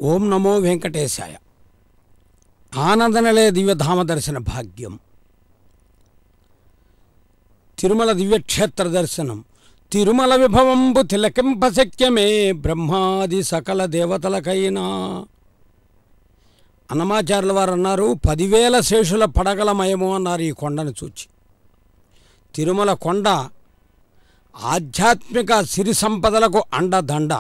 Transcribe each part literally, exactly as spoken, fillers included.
ఓం నమో వెంకటేశాయ. ఆనందనలే దివ్యధామ దర్శన భాగ్యం. తిరుమల దివ్యక్షేత్ర దర్శనం తిరుమల విభవంబు తిలకింపశక్యమే బ్రహ్మాది సకల దేవతలకైనా. అన్నమాచార్యుల వారు అన్నారు, పదివేల శేషుల పడగలమయము అన్నారు ఈ కొండను చూచి. తిరుమల కొండ ఆధ్యాత్మిక సిరి సంపదలకు అండదండ.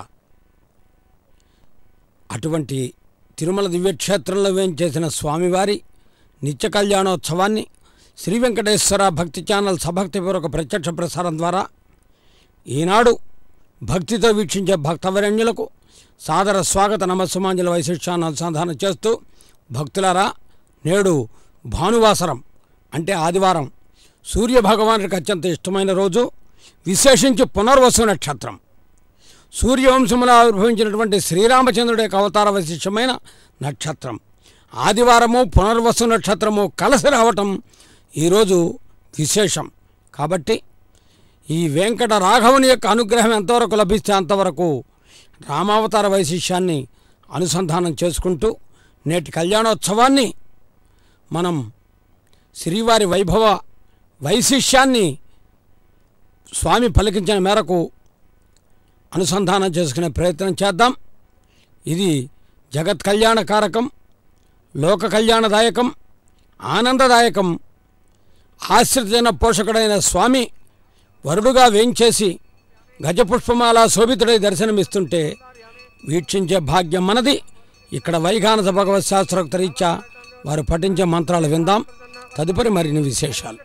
అటువంటి తిరుమల దివ్యక్షేత్రంలో వేంచేసిన స్వామివారి నిత్య కళ్యాణోత్సవాన్ని శ్రీ వెంకటేశ్వర భక్తి ఛానల్ సభక్తిపూర్వక ప్రత్యక్ష ప్రసారం ద్వారా ఈనాడు భక్తితో వీక్షించే భక్తవరణ్యులకు సాదర స్వాగత నమస్సుమాంజల వైశిష్ట్యాన్ని అనుసంధానం చేస్తూ, భక్తులారా, నేడు భానువాసరం అంటే ఆదివారం, సూర్యభగవానుడికి అత్యంత ఇష్టమైన రోజు. విశేషించి పునర్వసు నక్షత్రం. సూర్యవంశములో ఆవిర్భవించినటువంటి శ్రీరామచంద్రుడి యొక్క అవతార విశిష్టమైన నక్షత్రం. ఆదివారము పునర్వసు నక్షత్రము కలిసి రావటం ఈరోజు విశేషం. కాబట్టి ఈ వెంకట రాఘవుని యొక్క అనుగ్రహం ఎంతవరకు లభిస్తే అంతవరకు రామావతార వైశిష్యాన్ని అనుసంధానం చేసుకుంటూ నేటి కళ్యాణోత్సవాన్ని మనం శ్రీవారి వైభవ వైశిష్యాన్ని స్వామి పలికించిన మేరకు అనుసంధానం చేసుకునే ప్రయత్నం చేద్దాం. ఇది జగత్ కళ్యాణకారకం, లోక కళ్యాణదాయకం, ఆనందదాయకం. ఆశ్రితజన పోషకుడైన స్వామి వరుడుగా వేంచేసి గజపుష్పమాల శోభితుడై దర్శనమిస్తుంటే వీక్షించే భాగ్యం మనది. ఇక్కడ వైఖానస భగవత్ శాస్త్రోక్త రీత్యా వారు పఠించే మంత్రాలు విందాం. తదుపరి మరిన్ని విశేషాలు.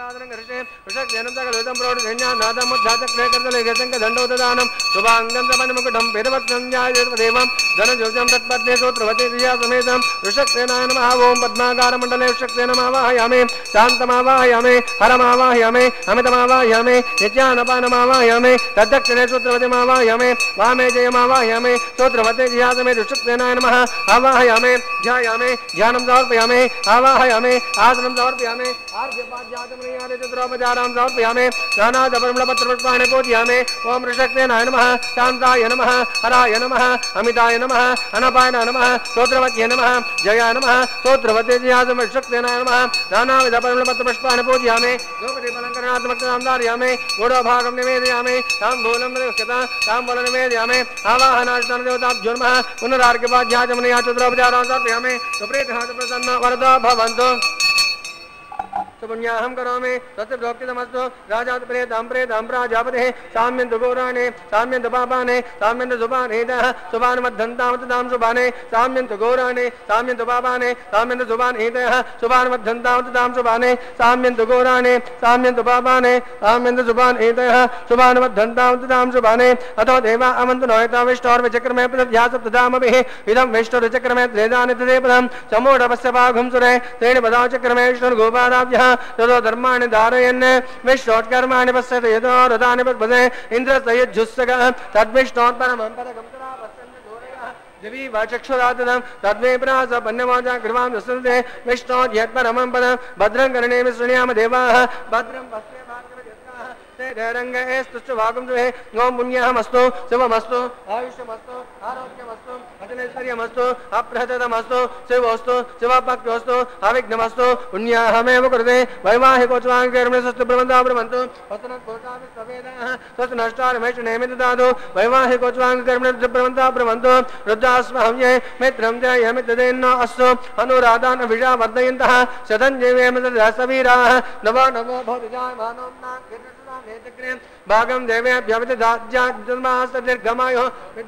పద్మాకారమండలే శాంతమావాహయామి శాంతమావాహయామి హరమావాహయామి అమితమావాహయామి నిత్యానపానమావాహయామి తద్దక్షిణే సూత్రవతిమావాహయామి వామే జయమావాహయామి సూత్రవతి ధ్యాసమే ఋషక్సేనాయ నమః ఆవాహయామి ధ్యాయామి ధ్యానం సమర్పయామి ఆవాహయామి ఆసనం సమర్పయామి ఆర్ఘ్యపాద్యాచమనీయాది చతురోపచారాం సమర్పయామి నానాదపరిమళపత్రపుష్పాణి పూజయామి. ఓం ఋషక్సేనాయ నమః శాంతాయ నమః హరాయ నమః అమితాయ నమః అనపాయ నమః స్తోత్రవత్యే నమః జయాయ నమః స్తోత్రవతే ధ్యాసం ఋషక్సేనాయ నమః నానావిధ పరిమళపత్రపుష్పాణి పూజయామి. గోపదీపలంకరణాత్మకతాం ధారయామి. గూఢభాగం నివేదయామి. తాంబూలం తాంబూలం నివేదయామి. ఆవాహనార్థం దేవతాభ్యో నమః పునరార్ఘ్యపాద్యాచమనీయా చతురోపచారాం సమర్పయామి. సుప్రీతః ప్రసన్న వరదో భవంతు. पुण्याहं करोमि तस्य प्रोक्तितमस्तु राजात् प्रेतां प्रेतां प्राजापतिः साम्यन्तु गौराणे साम्यन्तु पापाने साम्यन्तु सुभानेतः सुभानमद्धन्तामतां सुभाने साम्यन्तु गौराणे साम्यन्तु पापाने साम्यन्तु सुभानेतः सुभानमद्धन्तामतां सुभाने साम्यन्तु गौराणे साम्यन्तु पापाने साम्यन्तु सुभानेतः सुभानमद्धन्तामतां सुभाने. अतो देवा अमन्तु नोयता विष्णोर्विचक्रमे प्रध्यासप्तदामभिः इदं विष्णुर्विचक्रमे त्रेदानि तदेपदं समूढपस्य पाघुं सुरे तेन पदा चक्रमे विष्णुर्गोपादाभ्यः ततो धर्माणि धारयन् विष्णोत्कर्माणि पश्यति यतो रथानि पद्मसे इन्द्रसयुज्जुस्सगः तद्विष्णोत्परमं पदकं तदा पश्यन्ति घोरयः दिवि वाचक्षुरातनं तद्मे प्रास पन्यवाचा कृपां दस्यन्ते विष्णोद्यत्परमं पदं भद्रं कर्णेमि शृणुयाम देवाः भद्रं पश्ये ओम पुण्यमस्तु शुभमस्तु आयुष्यमस्तु आरोग्यमस्तु अखिलेश्वर्यमस्तु अप्रहतमस्तु शिवोस्तु शिवभक्तोस्तु अविघ्नमस्तु पुण्याहमेव कृते वैवाहिकोत्सवाङ्गेर्मस्तु प्रबन्धा ब्रह्मन्तु स्वस्त नष्टारमेषु ददातु वैवाहिकोत्सवाङ्गेर्मस्तु प्रबन्धा ब्रह्मन्तु रुद्रास्महव्ये मित्रं जयमित्रदेन्न अस्तु अनुराधान् अभिषा वर्धयन्तः शतं जीवेम सवीराः नवो नवो भवतिजायमानो भागं देवेभ्यभिदधाज्याजन्मास्तदीर्घमायुः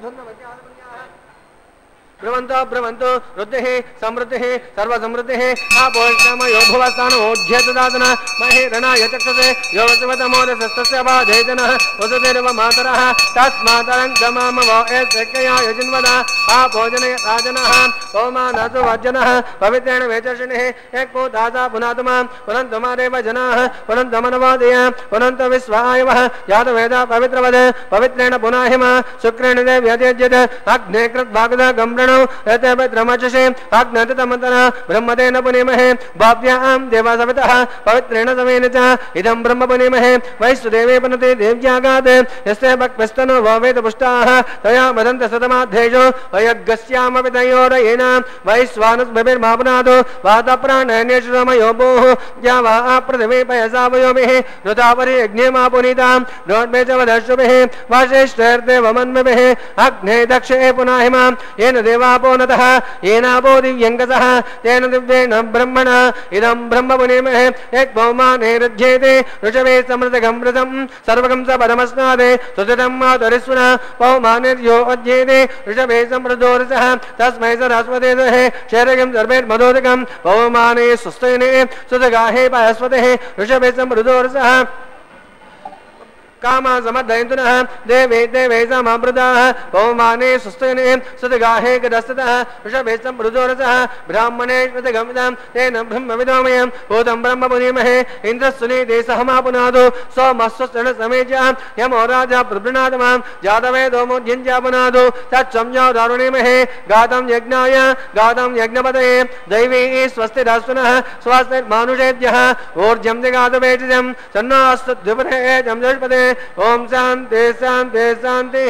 ब्रवन्तो ब्रवन्तो रुद्धिः समृद्धिः सर्वसमृद्धिः आपोषणमयो भुवस्तानोऽध्यतदातन महे रणाय चक्षसे यो वसुमतमोदसस्तस्य बाधेतनः वसुदेव मातरः तस्मातरङ्गमाम वो एतकया यजिन्वदा आपोजनय राजनः ओमानसु वज्जनः पवित्रेण वेचर्षिणिः एकपोदासा पुनातुमां पुनन्तमादेव जनाः पुनन्तमनवादय पुनन्त विश्वायवः यातवेदा पवित्रवद पवित्रेण पुनाहिमा शुक्रेण देव्यजेज्यत अग्ने कृद्भागद गम्रण ब्रह्मणो रतपत्रमचषे अग्नतमन्तना ब्रह्मतेन पुनीमहे भाव्यां देवासवितः पवित्रेण समेन च इदं ब्रह्म पुनीमहे वैश्वदेवे पनते देव्यागात् यस्य भक्तस्तनो भवेत् पुष्टाः तया वदन्त सतमाध्येषु वयग्गस्यामपि तयोरयेन वैश्वानस्भिर्मापुनादो वातप्राणयनेषु समयोभोः या वा पृथिवी पयसा वयोभिः ऋतापरि यज्ञेमापुनीतां रोड्मे च वदश्रुभिः वाशेष्ठैर्ते वमन्मभिः अग्ने दक्षे पुनः हिमां येन देवापोनतः येनापो दिव्यङ्गसः तेन दिव्येन ब्रह्मणा इदं ब्रह्म पुनीमहे यद्भौमाने रुध्येते ऋषभे समृतगमृतं सर्वगं स पदमस्नादे सुततं मातुरिस्वना पौमानिर्यो अध्येते ऋषभे समृद्धोरसः तस्मै सरस्वते दहे शैरगं सर्वेर्मदोदकं पौमाने सुस्तेने सुतगाहे पायस्वते ऋषभे समृद्धोरसः कामा समर्दयन्तुनः देवे देवे समामृताः पौमाने सुस्तेने सुतगाहे गदस्ततः ऋषभे समृद्धोरसः ब्राह्मणे श्रुतगमिदं तेन ब्रह्मविदोमयं भूतं ब्रह्म पुनीमहे इन्द्रस्सुनीते सहमापुनादो सोमस्वस्तेन समेज्यः यमो राजा प्रवृणातमां जातवेदो मोद्यञ्जापुनादो तत्संज्ञो दारुणीमहे गातं यज्ञाय गातं यज्ञपतये दैवी स्वस्तिरस्वनः स्वस्तिर्मानुषेभ्यः ऊर्जं जगातवेजं सन्नास्तु द्विपदे जं जष्पदे ओम शांति शांति शांति।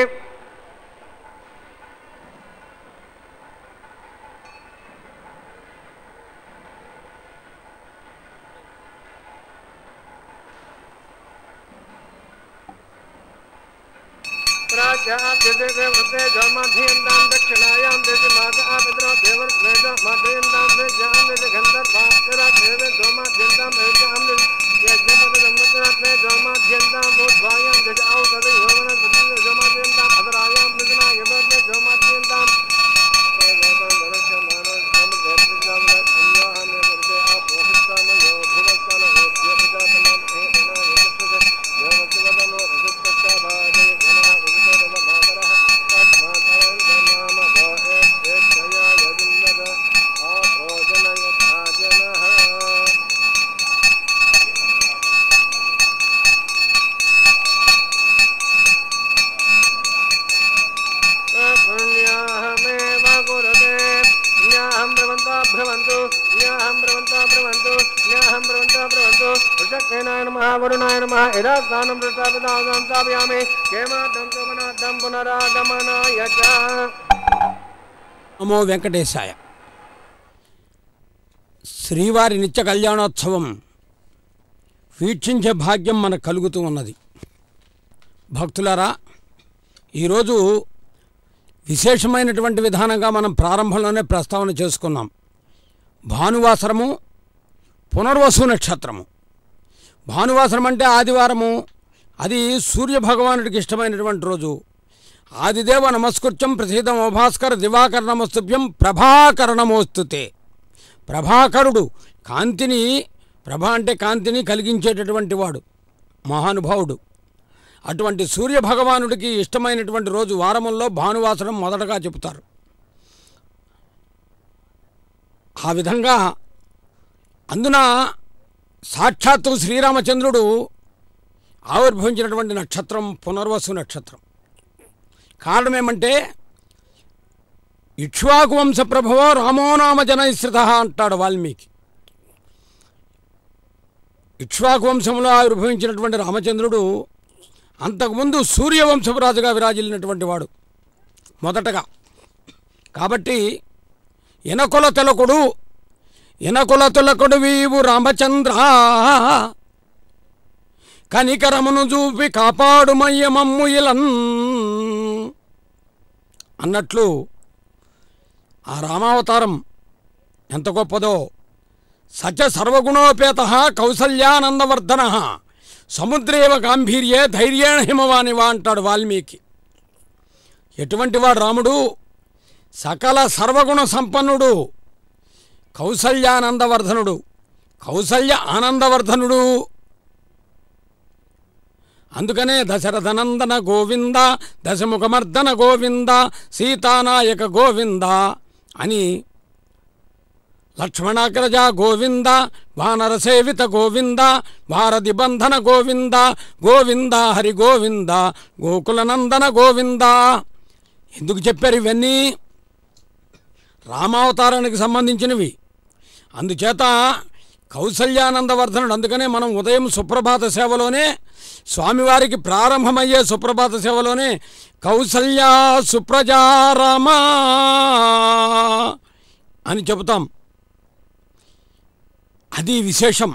दक्षिणायां నమో వెంకటేశాయ. శ్రీవారి నిత్య కళ్యాణోత్సవం వీక్షించే భాగ్యం మనకు కలుగుతూ ఉన్నది. భక్తులారా, ఈరోజు విశేషమైనటువంటి విధానంగా మనం ప్రారంభంలోనే ప్రస్తావన చేసుకున్నాం. భానువాసరము, పునర్వసు నక్షత్రము. భానువాసరం అంటే ఆదివారము, అది సూర్యభగవానుడికి ఇష్టమైనటువంటి రోజు. ఆదిదేవ నమస్కృత్యం ప్రసీదం భాస్కర దివాకర నమస్తుభ్యం ప్రభాకరణమోస్తుతే. ప్రభాకరుడు కాంతిని, ప్రభ అంటే కాంతిని కలిగించేటటువంటి వాడు, మహానుభావుడు. అటువంటి సూర్యభగవానుడికి ఇష్టమైనటువంటి రోజు వారముల్లో భానువాసరం మొదటగా చెబుతారు. ఆ విధంగా అందున సాక్షాత్తు శ్రీరామచంద్రుడు ఆవిర్భవించినటువంటి నక్షత్రం పునర్వసు నక్షత్రం. కారణమేమంటే ఇక్ష్వాకు వంశ ప్రభవో రామోనామ జనశ్రిత అంటాడు వాల్మీకి. ఇక్ష్వాకు వంశంలో ఆవిర్భవించినటువంటి రామచంద్రుడు అంతకుముందు సూర్యవంశపు రాజుగా విరాజిల్లినటువంటి వాడు మొదటగా. కాబట్టి ఎనకుల తిలకుడు ఎనకుల తిలకుడు వీవు రామచంద్ర కనికరమును చూపి కాపాడుమయ్య మమ్ము ఇలన్ అన్నట్లు ఆ రామావతారం ఎంత గొప్పదో. సచ సర్వగుణోపేత కౌసల్యానందవర్ధన సముద్రేవ గాంభీర్యే ధైర్యేణ హిమవానివా అంటాడు వాల్మీకి. ఎటువంటి వాడు రాముడు? సకల సర్వగుణ సంపన్నుడు, కౌసల్యానందవర్ధనుడు, కౌసల్య ఆనందవర్ధనుడు. అందుకనే దశరథనందన గోవింద, దశముఖమర్దన గోవింద, సీతానాయక గోవింద అని, లక్ష్మణాగ్రజ గోవింద, వానరసేవిత గోవింద, భారతి బంధన గోవింద, గోవింద హరి గోవింద, గోకులనందన గోవింద. ఎందుకు చెప్పారు ఇవన్నీ? రామావతారానికి సంబంధించినవి. అందుచేత కౌసల్యానందవర్ధనుడు, అందుకనే మనం ఉదయం సుప్రభాత సేవలోనే స్వామివారికి ప్రారంభమయ్యే సుప్రభాత సేవలోనే కౌసల్యా సుప్రజారామా అని చెబుతాం. అది విశేషం.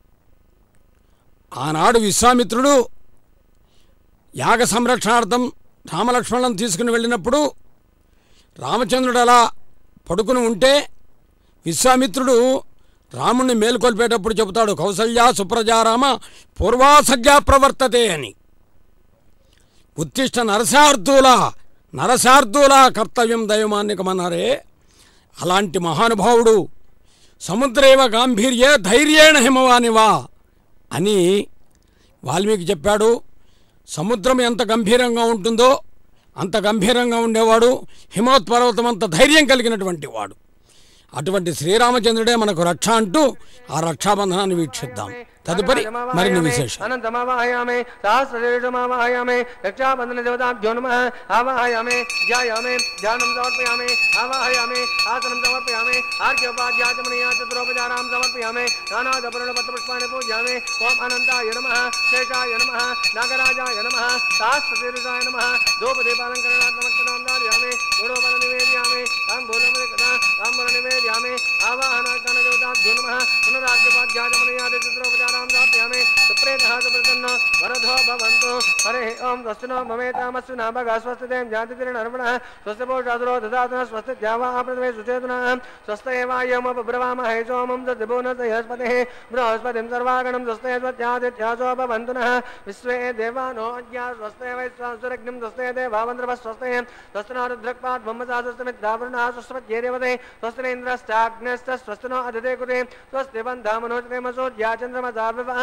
ఆనాడు విశ్వామిత్రుడు యాగ సంరక్షణార్థం రామలక్ష్మణులను తీసుకుని వెళ్ళినప్పుడు రామచంద్రుడు అలా పడుకుని ఉంటే విశ్వామిత్రుడు రాముణ్ణి మేలుకొల్పేటప్పుడు చెబుతాడు, కౌసల్యా సుప్రజారామ పూర్వాసజ్ఞా ప్రవర్తతే అని. ఉత్తిష్ట నరశార్దూల నరశార్దూల కర్తవ్యం దైవమాన్నికమన్నారే, అలాంటి మహానుభావుడు సముద్రేవ గాంభీర్యే ధైర్యేణ హిమవానివా అని వాల్మీకి చెప్పాడు. సముద్రం ఎంత గంభీరంగా ఉంటుందో అంత గంభీరంగా ఉండేవాడు, హిమోత్పర్వతం అంత ధైర్యం కలిగినటువంటి వాడు. అటువంటి శ్రీరామచంద్రుడే మనకు రక్ష అంటూ ఆ రక్షాబంధనాన్ని వీక్షిద్దాం. తదుపరి మరిన్ని విశేషాలు. అనంతమావాహయామే సహస్రశీర్షమావాహయామే రక్షాబంధన దేవతాభ్యో నమః ఆవాహయామే ధ్యాయామే ధ్యానం సమర్పయామే ఆవాహయామే ఆసనం సమర్పయామే ఆర్ఘ్యోపాధ్యాచమనీయ చతురోపచారాం సమర్పయామే నానాదపరుణపత్రపుష్పాణి పూజ్యామే. ఓం అనంతాయ నమః శేషాయ నమః నాగరాజాయ నమః సహస్రశీర్షాయ నమః ధూపదీపాలంకరణాత్మకనాందార్యామే గుణోపల నివేద్యామే తాంబూలమది కదా తాంబూల నివేద్యామే ఆవాహనాకరణ దేవతాభ్యో నమః పునరార్ఘ్యోపాధ్యాచమనీయ చతురోపచారం सुप्रेतः सुप्रसन्न वरदो भवन्तु हरे ओं स्वस्तिनो ममेतामस्विना भगा स्वस्तिते जातिर्नर्मणः स्वस्तिपोषादुरो ददातुनः स्वस्तिद्यावाः प्रथमे सुचेतुनः स्वस्त एवायमुपब्रवामहे सोमं दधिभुवनस्पतिः बृहस्पतिं सर्वागणं स्वस्ते स्वस्त्यादित्यासो भवन्तु नः विश्वे देवानो अद्या स्वस्ते वैश्वासुरग्निं स्वस्ते देवावन्द्रवः स्वस्ते स्वस्तिनोरुद्रक्पात् ब्रह्मसा स्वस्तिमित्रावरुणः स्वस्तिर्देवते स्वस्तिरेन्द्रश्चाग्नेश्च स्वस्तिनो अदिते कुते स्वस्ति बन्धामनोचते मसोद्याचन्द्रमसा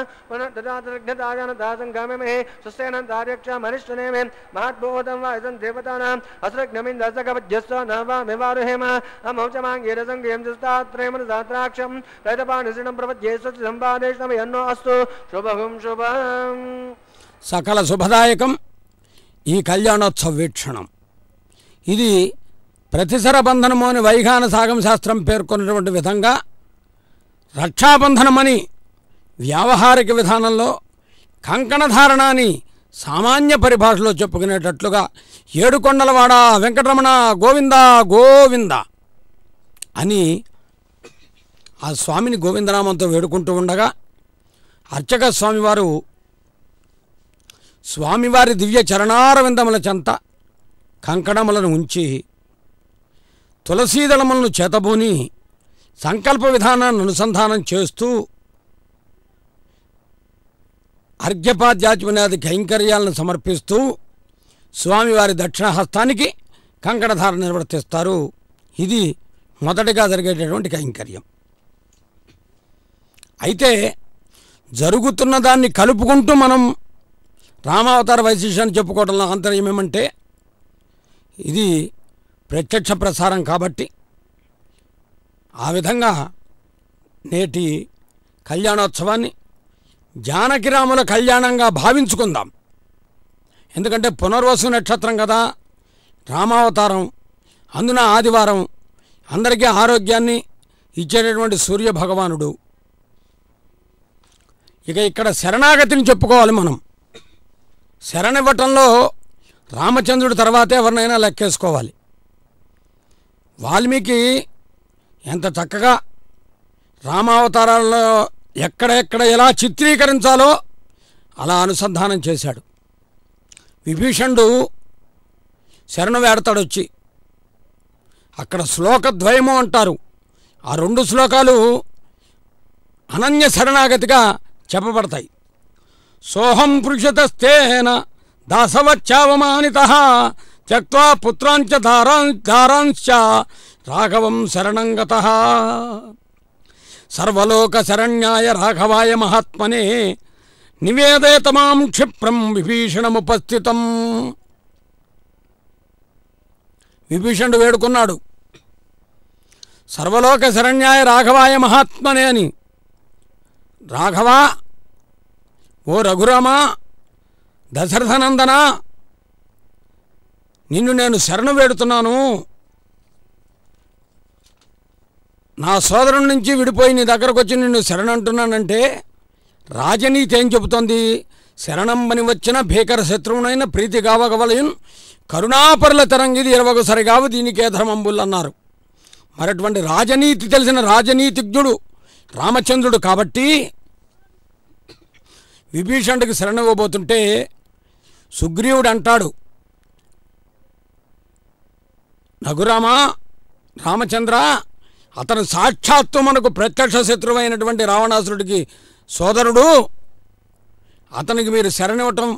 पुनर्ददातृघ्नदायानदासङ्गामे सुस्तेनन्दार्यक्ष मनिष्ठने मे महद्बोधं वा इदं देवतानाम् असृग्नमिन्दसकवज्यस्व न वा मेवारुहेम अमौचमाङ्गीरसङ्गीं सुस्तात्रेमनदात्राक्षं प्रैतपानिसिनं प्रपद्ये स्वस्तिसम्पादेशनमयन्नो अस्तु शुभं शुभं. సకల శుభదాయకం ఈ కళ్యాణోత్సవ వీక్షణం. ఇది ప్రతిసర బంధనము అని వైఖాన సాగం శాస్త్రం పేర్కొన్నటువంటి విధంగా రక్షాబంధనమని వ్యావహారిక విధానంలో కంకణధారణ అని సామాన్య పరిభాషలో చెప్పుకునేటట్లుగా ఏడుకొండలవాడ వెంకటరమణ గోవింద గోవింద అని ఆ స్వామిని గోవిందనామంతో వేడుకుంటూ ఉండగా అర్చక స్వామివారు స్వామివారి దివ్య చరణారవిందముల చెంత కంకణములను ఉంచి తులసీదళములను చేతబూని సంకల్ప విధానాన్ని అనుసంధానం చేస్తూ అర్ఘ్యపాద్యాచమనాది కైంకర్యాలను సమర్పిస్తూ స్వామివారి దక్షిణహస్తానికి కంకణధారణ నిర్వర్తిస్తారు. ఇది మొదటిగా జరిగేటటువంటి కైంకర్యం. అయితే జరుగుతున్న దాన్ని కలుపుకుంటూ మనం రామావతార వైశిష్యాన్ని చెప్పుకోవడంలో ఆంతర్యం ఏమంటే, ఇది ప్రత్యక్ష ప్రసారం కాబట్టి ఆ విధంగా నేటి కళ్యాణోత్సవాన్ని జానకిరాముల కళ్యాణంగా భావించుకుందాం. ఎందుకంటే పునర్వసు నక్షత్రం కదా, రామావతారం, అందున ఆదివారం, అందరికీ ఆరోగ్యాన్ని ఇచ్చేటటువంటి సూర్య భగవానుడు. ఇక ఇక్కడ శరణాగతిని చెప్పుకోవాలి మనం. శరణివ్వటంలో రామచంద్రుడి తర్వాతే ఎవరినైనా లెక్కేసుకోవాలి. వాల్మీకి ఎంత చక్కగా రామావతారాల్లో ఎక్కడెక్కడ ఎలా చిత్రీకరించాలో అలా అనుసంధానం చేశాడు. విభీషణుడు శరణు వేడతాడు వచ్చి, అక్కడ శ్లోకద్వయము అంటారు. ఆ రెండు శ్లోకాలు అనన్య శరణాగతిగా చెప్పబడతాయి. సోహం పృషతస్తేన దాసవచ్చావమానితః త్యక్త్వా పుత్రాంచ ధారాం ధారాంశ్చ రాఘవం శరణం గతః సర్వలోక శరణ్యాయ రాఘవాయ మహాత్మనే నివేదయత మాం క్షిప్రం విభీషణముపస్థితం. విభీషణుడు వేడుకున్నాడు, సర్వలోక శరణ్యాయ రాఘవాయ మహాత్మనే అని. రాఘవా, ఓ రఘురామా, దశరథనందన, నిన్ను నేను శరణు వేడుతున్నాను. నా సోదరుడి నుంచి విడిపోయి నీ దగ్గరకు వచ్చి నిన్ను శరణంటున్నానంటే రాజనీతి ఏం చెబుతోంది? శరణంబని వచ్చిన భీకర శత్రువునైన ప్రీతి గావగవలయున్ కరుణాపరుల తరంగిది ఇరవగు సరిగావు దీనికే ధర్మంబుల్ అన్నారు. మరటువంటి రాజనీతి తెలిసిన రాజనీతిజ్ఞుడు రామచంద్రుడు కాబట్టి విభీషణుడికి శరణివ్వబోతుంటే సుగ్రీవుడు అంటాడు, రఘురామా రామచంద్ర, అతను సాక్షాత్తు మనకు ప్రత్యక్ష శత్రువైనటువంటి రావణాసురుడికి సోదరుడు, అతనికి మీరు శరణివ్వటం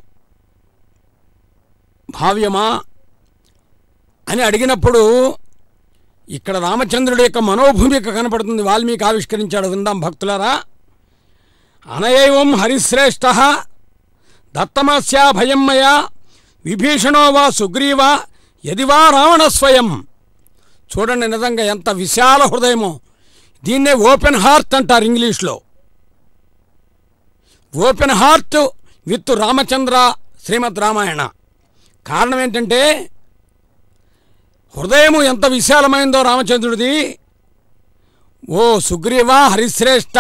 భావ్యమా అని అడిగినప్పుడు ఇక్కడ రామచంద్రుడి యొక్క మనోభూమిక కనపడుతుంది. వాల్మీకి ఆవిష్కరించాడు, విందాం భక్తులారా. అనయైవం హరిశ్రేష్ఠ దత్తమస్యా భయం మయా విభీషణో వా సుగ్రీవ యదివా రావణ స్వయం. చూడండి నిజంగా ఎంత విశాల హృదయమో. దీన్నే ఓపెన్ హార్ట్ అంటారు ఇంగ్లీష్లో. Open heart with Ramachandra Srimad Ramayana. కారణం ఏంటంటే హృదయము ఎంత విశాలమైందో రామచంద్రుడిది. ఓ సుగ్రీవ హరిశ్రేష్ఠ,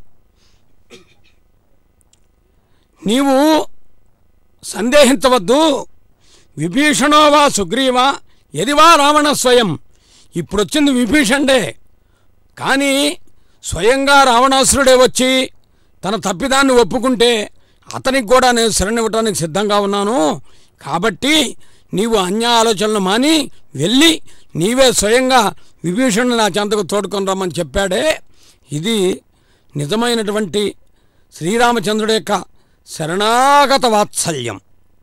నీవు సందేహించవద్దు. విభీషణో వా సుగ్రీవ యదివా రావణ స్వయం. ఇప్పుడు వచ్చింది విభీషణుడే, కానీ స్వయంగా రావణాసురుడే వచ్చి తన తప్పిదాన్ని ఒప్పుకుంటే అతనికి కూడా నేను శరణివ్వటానికి సిద్ధంగా ఉన్నాను. కాబట్టి నీవు అన్య ఆలోచనలు మాని వెళ్ళి నీవే స్వయంగా విభీషణుని నా చెంతకు తోడుకొని రమ్మని చెప్పాడే. ఇది నిజమైనటువంటి శ్రీరామచంద్రుడి యొక్క శరణాగత వాత్సల్యం.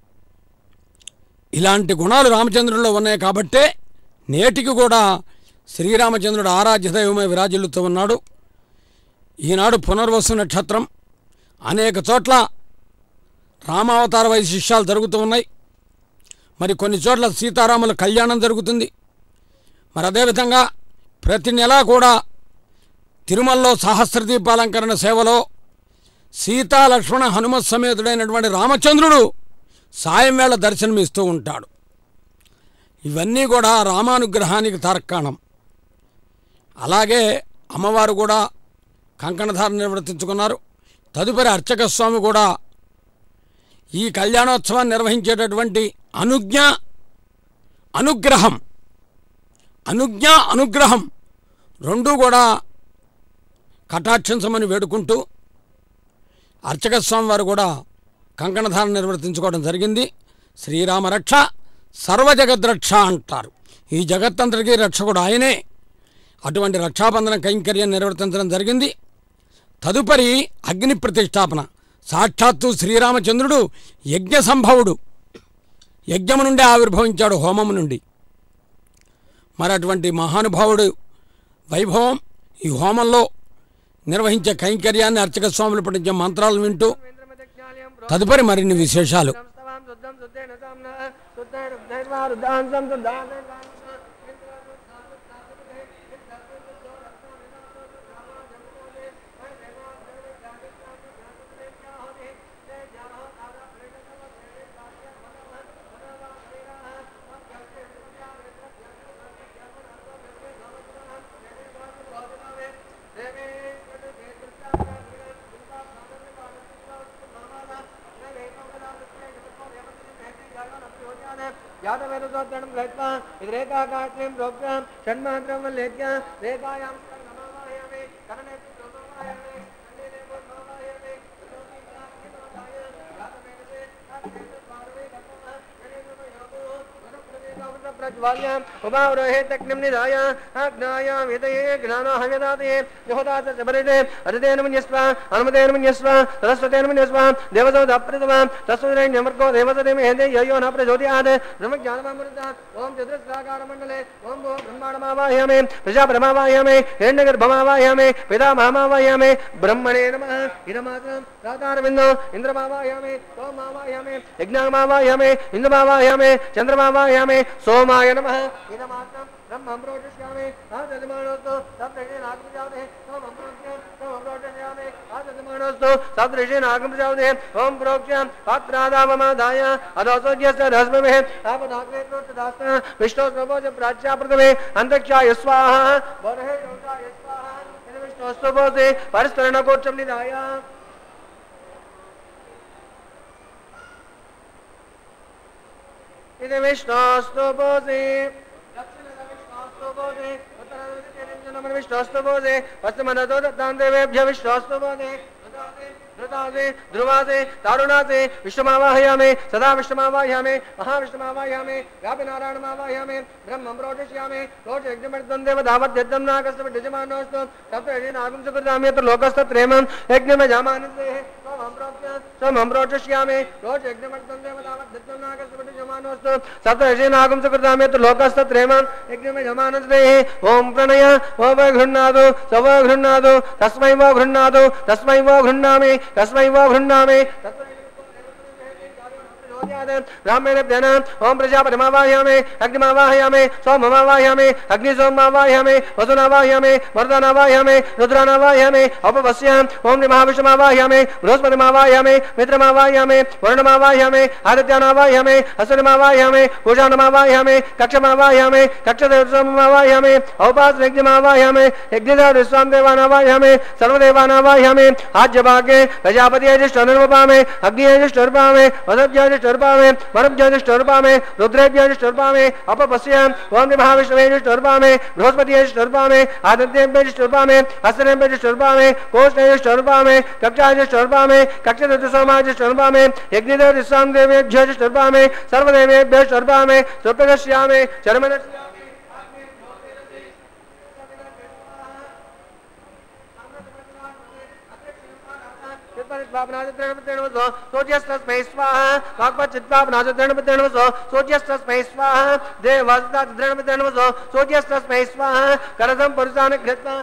ఇలాంటి గుణాలు రామచంద్రుడిలో ఉన్నాయి కాబట్టే నేటికి కూడా శ్రీరామచంద్రుడు ఆరాధ్య దైవమై విరాజిల్లుతూ ఉన్నాడు. ఈనాడు పునర్వసు నక్షత్రం, అనేక చోట్ల రామావతార వైశిష్యాలు జరుగుతూ ఉన్నాయి. మరి కొన్ని చోట్ల సీతారాముల కళ్యాణం జరుగుతుంది. మరి అదేవిధంగా ప్రతి నెలా కూడా తిరుమలలో సహస్రదీపాలంకరణ సేవలో సీతా లక్ష్మణ హనుమత్ సమేతుడైనటువంటి రామచంద్రుడు సాయం వేళ దర్శనమిస్తూ ఉంటాడు. ఇవన్నీ కూడా రామానుగ్రహానికి తార్కాణం. అలాగే అమ్మవారు కూడా కంకణధారణ నిర్వర్తించుకున్నారు. తదుపరి అర్చక స్వామి కూడా ఈ కళ్యాణోత్సవాన్ని నిర్వహించేటటువంటి అనుజ్ఞ అనుగ్రహం అనుజ్ఞ అనుగ్రహం రెండూ కూడా కటాక్షించమని వేడుకుంటూ అర్చక స్వామి వారు కూడా కంకణధారణ నిర్వర్తించుకోవడం జరిగింది. శ్రీరామరక్ష సర్వజగద్రక్ష అంటారు. ఈ జగత్తంతటికీ రక్షకుడు ఆయనే. అటువంటి రక్షాబంధన కైంకర్యం నిర్వర్తించడం జరిగింది. తదుపరి అగ్ని ప్రతిష్టాపన. సాక్షాత్తు శ్రీరామచంద్రుడు యజ్ఞ సంభవుడు, యజ్ఞము నుండి ఆవిర్భవించాడు, హోమము నుండి. మరి అటువంటి మహానుభావుడు వైభవం ఈ హోమంలో నిర్వహించే కైంకర్యాన్ని అర్చక స్వాములు పఠించే మంత్రాలను వింటూ తదుపరి మరిన్ని విశేషాలు. यादवेदोत्तरं गत्वा इद्रेकाकाश्रीं प्रोक्तां षण्मात्रं वल्लेख्य रेखायां नमामयामि करणे नमामयामि कण्डेने नमामयामि प्रज्वाल्यां उपावरोहे तक्निं निधाय अग्नायां विदये ज्ञानाहव्यदातये यहोदात सबरिते अदितेन मन्यस्व अनुमतेन मन्यस्व सरस्वतेन मन्यस्व देवसोदप्रतमं तस्वरेण नमर्को देवसते मेहदे ययो न प्रचोदयात् ब्रह्मज्ञानमृतात् ओम चतुस्राकारमण्डले ओम भो ब्रह्माण्डमावाहयामि प्रजापतिमावाहयामि हिरण्यगर्भमावाहयामि पितामहमावाहयामि ब्रह्मणे नमः इदमात्रं रातारविन्दो इन्द्रमावाहयामि सोममावाहयामि यज्ञमावाहयामि इन्दुमावाहयामि चन्द्रमावाहयामि सोमाय नमः इदमात्रं ब्रह्मं प्रोचिष्यामि आददमानोस्तु सप्तऋषि नागमजावते सोमं प्रोक्ष्य सोमं प्रोचिष्यामि आददमानोस्तु सप्तऋषि नागमजावते ओम प्रोक्ष्य पात्रादावमादाय अदोसोज्यस्य धस्ममेः आपदाग्रे प्रोक्तदास्ता विष्णु स्वभोज प्राच्या प्रथमे अंतरिक्षाय स्वाहा वरहे लोकाय स्वाहा विष्णोस्तुभोजे परिस्तरणकोट्टं निधाय इति विष्णोस्तुभोजे विष्णोस्तुभोजे विष्णोस्तुभोजे पश्चिमनतो दत्तां देवेभ्यः विष्णोस्तुभोजे ध्रुतासे ध्रुवासे तारुणासे विश्वमावाहयामे सदा विश्वमावाहयामे महाविश्वमावाहयामे व्यापिनारायणमावाहयामे ब्रह्मं प्रोटिष्यामे प्रोट यज्ञमर्दं देव धावत्यद्धं नागस्तवड्यजमानोऽस्तु तत्र नागं सुकृतामि यत्र लोकस्तत्रेमं यज्ञमे जामानसे सोमं प्रोक्त्य सोमं प्रोटिष्यामे प्रोट यज्ञमर्दं देव धावत्यद्धं नागस्तवड्यजमानोऽस्तु तत्र नागं सुकृतामि यत्र लोकस्तत्रेमं यज्ञमे जामानसे ओम प्रणय ओम गृह्णातु सव गृह्णातु तस्मै वो गृह्णातु तस्मै वो गृह्णामि तस्मै वो गृह्णामि ब्राह्मणेभ्यः ओम प्रजापतिमावाहयामि अग्निमावाहयामि सोममावाहयामि अग्निसोममावाहयामि वसुनावाहयामि मरुदानावाहयामि रुद्रानावाहयामि अपवस्याम् ओम महाविष्णुमावाहयामि बृहस्पतिमावाहयामि मित्रमावाहयामि वरुणमावाहयामि आदित्यानावाहयामि अश्विनीमावाहयामि पूषाणमावाहयामि कक्षमावाहयामि कक्षदेवसोममावाहयामि औपासयज्ञमावाहयामि यज्ञदेवस्वां देवानावाहयामि सर्वदेवानावाहयामि आज्यभागे प्रजापतियज्येष्ठनिर्वपामि अग्नियज्येष्ठनिर्वपामि वदभ्यज्येष्ठ में मरुभ्यजुष्टर्पा में रुद्रेभ्यजुष्टर्पा में अपपश्याम ओम महाविष्णुवेजुष्टर्पा में बृहस्पतिजुष्टर्पा में आदित्येभ्यजुष्टर्पा में अस्त्रभ्यजुष्टर्पा में कोष्ठजुष्टर्पा में कक्षाजुष्टर्पा में कक्षदुष्टर्पा में यज्ञदेवस्वां देवेभ्यजुष्टर्पा में सर्वदेवेभ्यजुष्टर्पा में सुप्रदश्यामे चरमदश्यामे सोच्यस्तस्मै स्वाहा वाक्पचित्वापनाजो सोच्यस्तस्मै स्वाहा देवस्ताद्रणमो सोच्यस्तस्मै स्वाहा करदं पुरुषान् कृत्वा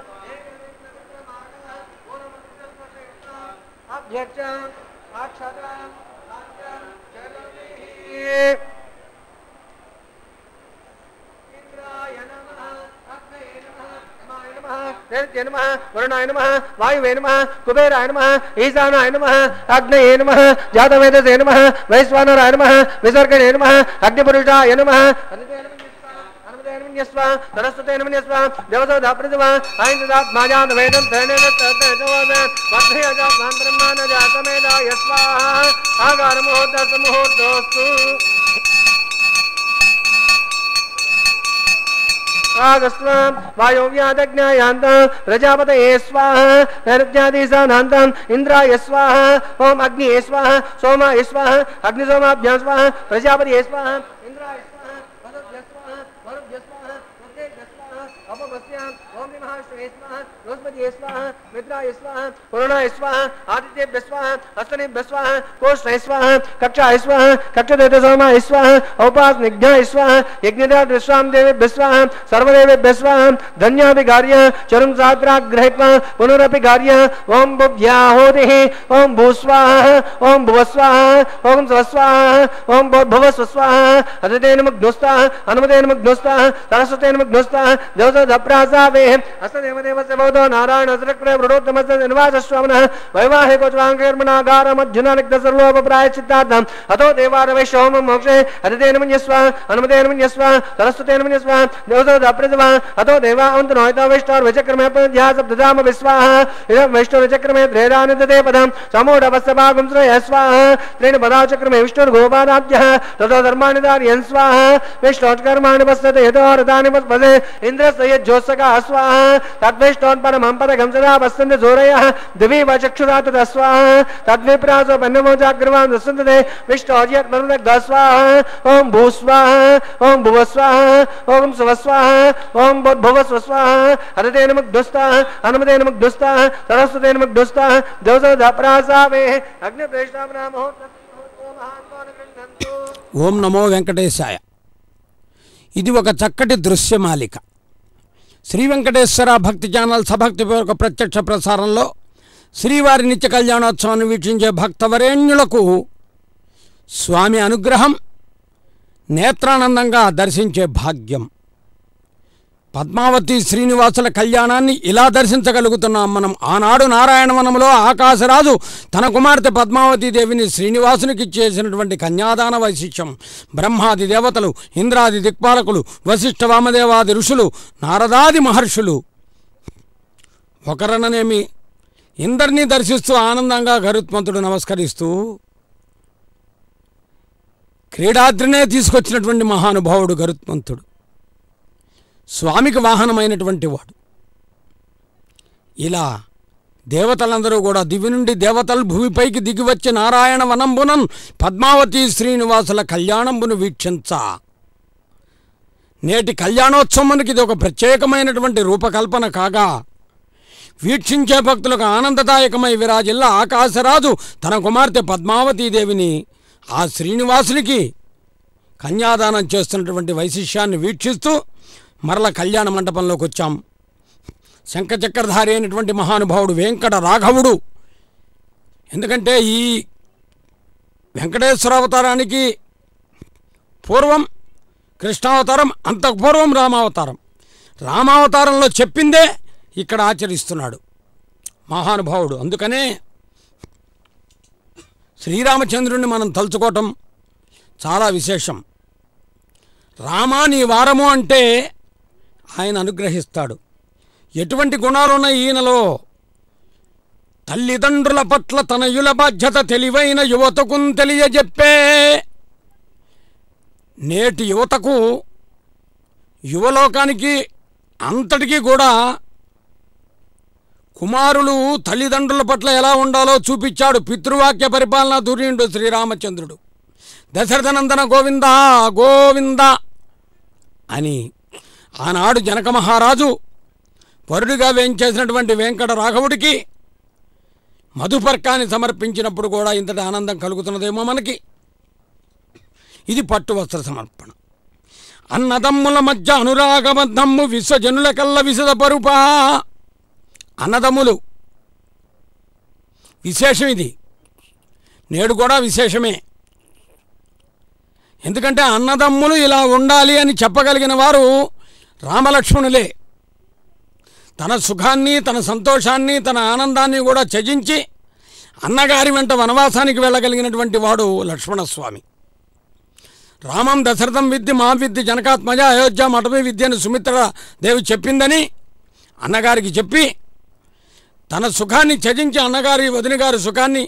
नमः वरुणाय नमः वायुवे नमः कुबेराय नमः ईशानाय नमः अग्नये नमः जातवेदसे नमः वैश्वानराय नमः विसर्गणे नमः अग्निपुरुषाय नमः सरस्वते नमः देवसोदाप्रतिमा आइन्द्रदात्माजातवेदं तेनेन तत्तवदं ब्रह्माणजातमेदाय स्वाहा आगारमुहूर्तसमुहूर्तोऽस्तु आगस्त्वां वायुव्यादज्ञायान्तं प्रजापतये स्वाहा नैरज्ञादिशानान्तं इन्द्राय स्वाहा ओम अग्निये स्वाहा सोमाय स्वाहा अग्निसोमाभ्यां स्वाहा प्रजापतये स्वाहा इन्द्राय स्वाहा वरुणभ्यः स्वाहा वरुणभ्यः स्वाहा रुद्रेभ्यः स्वाहा अपवस्याम् ओम महाविष्णवे स्वाहा बृहस्पतये स्वाहा मित्राय स्वाहा वरुणाय स्वाहा आदित्येभ्यः स्वाहा अश्विनेभ्यः स्वाहा कोष्ठाय स्वाहा कक्षाय स्वाहा कक्षदेवसोमाय स्वाहा औपासनिभ्याय स्वाहा यज्ञदेवस्वां देवेभ्यः स्वाहा सर्वदेवेभ्यः स्वाहा धन्याभिगार्य चरुं सात्राग्रहित्वा पुनरपि गार्य ओम बुभ्याहोतिः ओम भूस्वाहा ओम भुवस्वाहा ओम स्वस्वाहा ओम भुवस्वाहा अदितेन मुग्धोस्ताः अनुमतेन मुग्धोस्ताः सरस्वतेन मुग्धोस्ताः देवसोदप्रासावे अस्तदेवदेवस्य भवतो नारायण असृक्रे वृणोत्तमस्य निवासश्रवणः वैवाहिकोच्वाङ्गेर्मणागारमज्जुनानिग्धसर्वोपप्रायश्चित्तार्थम् अतो देवारवैश्योम मोक्षे अदितेन मन्यस्व अनुमतेन मन्यस्व सरस्वतेन मन्यस्व देवसोदप्रतिमा अतो देवा अन्तनोहितो वैष्णोर्वचक्रमे पद्या सप्तधाम विस्वाहा इदं वैष्णोर्वचक्रमे त्रेदानि ददे पदं समूढवस्सभागं श्रेयः स्वाहा त्रीणि पदाचक्रमे विष्णुर्गोपादाभ्यः ततो धर्माणि धारयन् स्वाहा विष्णोत्कर्माणि पश्यते यतो रथानि पस्पदे इन्द्रस्य यज्जोत्सकः स्वाहा तद्वैष्णोत्परमं पदकं सदा पश्यन्ति सूरयः दिवि वा चक्षुरा तथा स्वाहा तद्विप्रासो पन्नमोजाग्रवान् दस्यन्ते विष्णोर्यत्मरुदग्धः स्वाहा ओम भूस्वाहा ओम भुवस्वाहा ओम स्वस्वाहा ओम भुवस्वाहा हरतेन मुग्धुस्ताः अनुमतेन मुग्धुस्ताः सरस्वतेन मुग्धुस्ताः देवसोदप्रासावे अग्निप्रेष्ठामनामो ఓం నమో వెంకటేశాయ. ఇది ఒక చక్కటి దృశ్యమాలిక. శ్రీ వెంకటేశ్వర భక్తి ఛానల్ సభక్తిపూర్వక ప్రత్యక్ష ప్రసారంలో శ్రీవారి నిత్య కళ్యాణోత్సవాన్ని వీక్షించే భక్తవరేణ్యులకు స్వామి అనుగ్రహం నేత్రానందంగా దర్శించే భాగ్యం. పద్మావతి శ్రీనివాసుల కళ్యాణాన్ని ఇలా దర్శించగలుగుతున్నాం మనం. ఆనాడు నారాయణవనంలో ఆకాశరాజు తన కుమార్తె పద్మావతీదేవిని శ్రీనివాసునికి చేసినటువంటి కన్యాదాన వైశిష్యం బ్రహ్మాది దేవతలు, ఇంద్రాది దిక్పాలకులు, వశిష్ఠ వామదేవాది ఋషులు, నారదాది మహర్షులు ఒకరననేమి ఇందరినీ దర్శిస్తూ ఆనందంగా గరుత్మంతుడు నమస్కరిస్తూ క్రీడాద్రినే తీసుకొచ్చినటువంటి మహానుభావుడు గరుత్మంతుడు, స్వామికి వాహనమైనటువంటి వాడు. ఇలా దేవతలందరూ కూడా దివి నుండి దేవతలు భూమిపైకి దిగివచ్చి నారాయణ వనంబునన్ పద్మావతి శ్రీనివాసుల కళ్యాణంబును వీక్షించ. నేటి కళ్యాణోత్సవానికి ఇది ఒక ప్రత్యేకమైనటువంటి రూపకల్పన కాగా వీక్షించే భక్తులకు ఆనందదాయకమై విరాజిల్ల ఆకాశరాజు తన కుమార్తె పద్మావతీదేవిని ఆ శ్రీనివాసునికి కన్యాదానం చేస్తున్నటువంటి వైశిష్యాన్ని వీక్షిస్తూ మరల కళ్యాణ మండపంలోకి వచ్చాం. శంఖచక్రధారి అయినటువంటి మహానుభావుడు వెంకట రాఘవుడు. ఎందుకంటే ఈ వెంకటేశ్వర అవతారానికి పూర్వం కృష్ణావతారం, అంతకు పూర్వం రామావతారం. రామావతారంలో చెప్పిందే ఇక్కడ ఆచరిస్తున్నాడు మహానుభావుడు. అందుకనే శ్రీరామచంద్రుడిని మనం తలుచుకోవటం చాలా విశేషం. రామా నీ వారము అంటే ఆయన అనుగ్రహిస్తాడు. ఎటువంటి గుణాలున్నాయి ఈయనలో? తల్లిదండ్రుల పట్ల తనయుల బాధ్యత తెలివైన యువతకు తెలియజెప్పే. నేటి యువతకు, యువలోకానికి అంతటికీ కూడా కుమారులు తల్లిదండ్రుల పట్ల ఎలా ఉండాలో చూపించాడు. పితృవాక్య పరిపాలన ధుర్యుడు శ్రీరామచంద్రుడు. దశరథనందన గోవింద గోవింద అని ఆనాడు జనక మహారాజు వరుడిగా వేయించేసినటువంటి వెంకట రాఘవుడికి మధుపర్కాన్ని సమర్పించినప్పుడు కూడా ఇంతటి ఆనందం కలుగుతున్నదేమో మనకి. ఇది పట్టు వస్త్ర సమర్పణ. అన్నదమ్ముల మధ్య అనురాగబద్ధమ్ము విశ్వజనుల కల్ల విశద పరుపా. అన్నదమ్ములు విశేషం, ఇది నేడు కూడా విశేషమే. ఎందుకంటే అన్నదమ్ములు ఇలా ఉండాలి అని చెప్పగలిగిన వారు రామలక్ష్మణులే. తన సుఖాన్ని, తన సంతోషాన్ని, తన ఆనందాన్ని కూడా త్యజించి అన్నగారి వెంట వనవాసానికి వెళ్ళగలిగినటువంటి వాడు లక్ష్మణస్వామి. రామం దశరథం విద్య మా విద్య జనకాత్మజ అయోధ్య మఠమే విద్యను సుమిత్ర దేవి చెప్పిందని అన్నగారికి చెప్పి తన సుఖాన్ని త్యజించి అన్నగారి వదిన గారి సుఖాన్ని,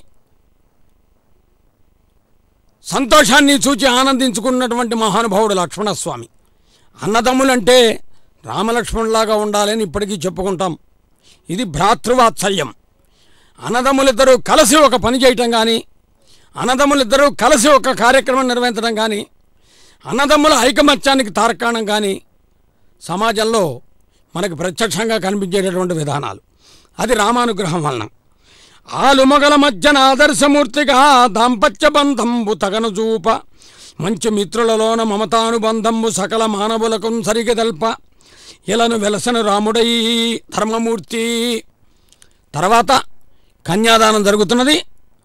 సంతోషాన్ని చూచి ఆనందించుకున్నటువంటి మహానుభావుడు లక్ష్మణస్వామి. అన్నదమ్ములంటే రామలక్ష్మణులాగా ఉండాలని ఇప్పటికీ చెప్పుకుంటాం. ఇది భ్రాతృవాత్సల్యం. అన్నదమ్ములిద్దరూ కలిసి ఒక పని చేయటం కానీ, అన్నదమ్ములిద్దరూ కలిసి ఒక కార్యక్రమం నిర్వహించడం కానీ, అన్నదమ్ముల ఐకమత్యానికి తార్కాణం కానీ సమాజంలో మనకు ప్రత్యక్షంగా కనిపించేటటువంటి విధానాలు. అది రామానుగ్రహం వలన. ఆలుమగల మధ్యన ఆదర్శమూర్తిగా దాంపత్య బంధంబు తగను చూప. మంచి మిత్రులలోన మమతానుబంధంబు సకల మానవులకు సరిగదల్ప. ఇలను వెలసను రాముడై ధర్మమూర్తి. తర్వాత కన్యాదానం జరుగుతున్నది.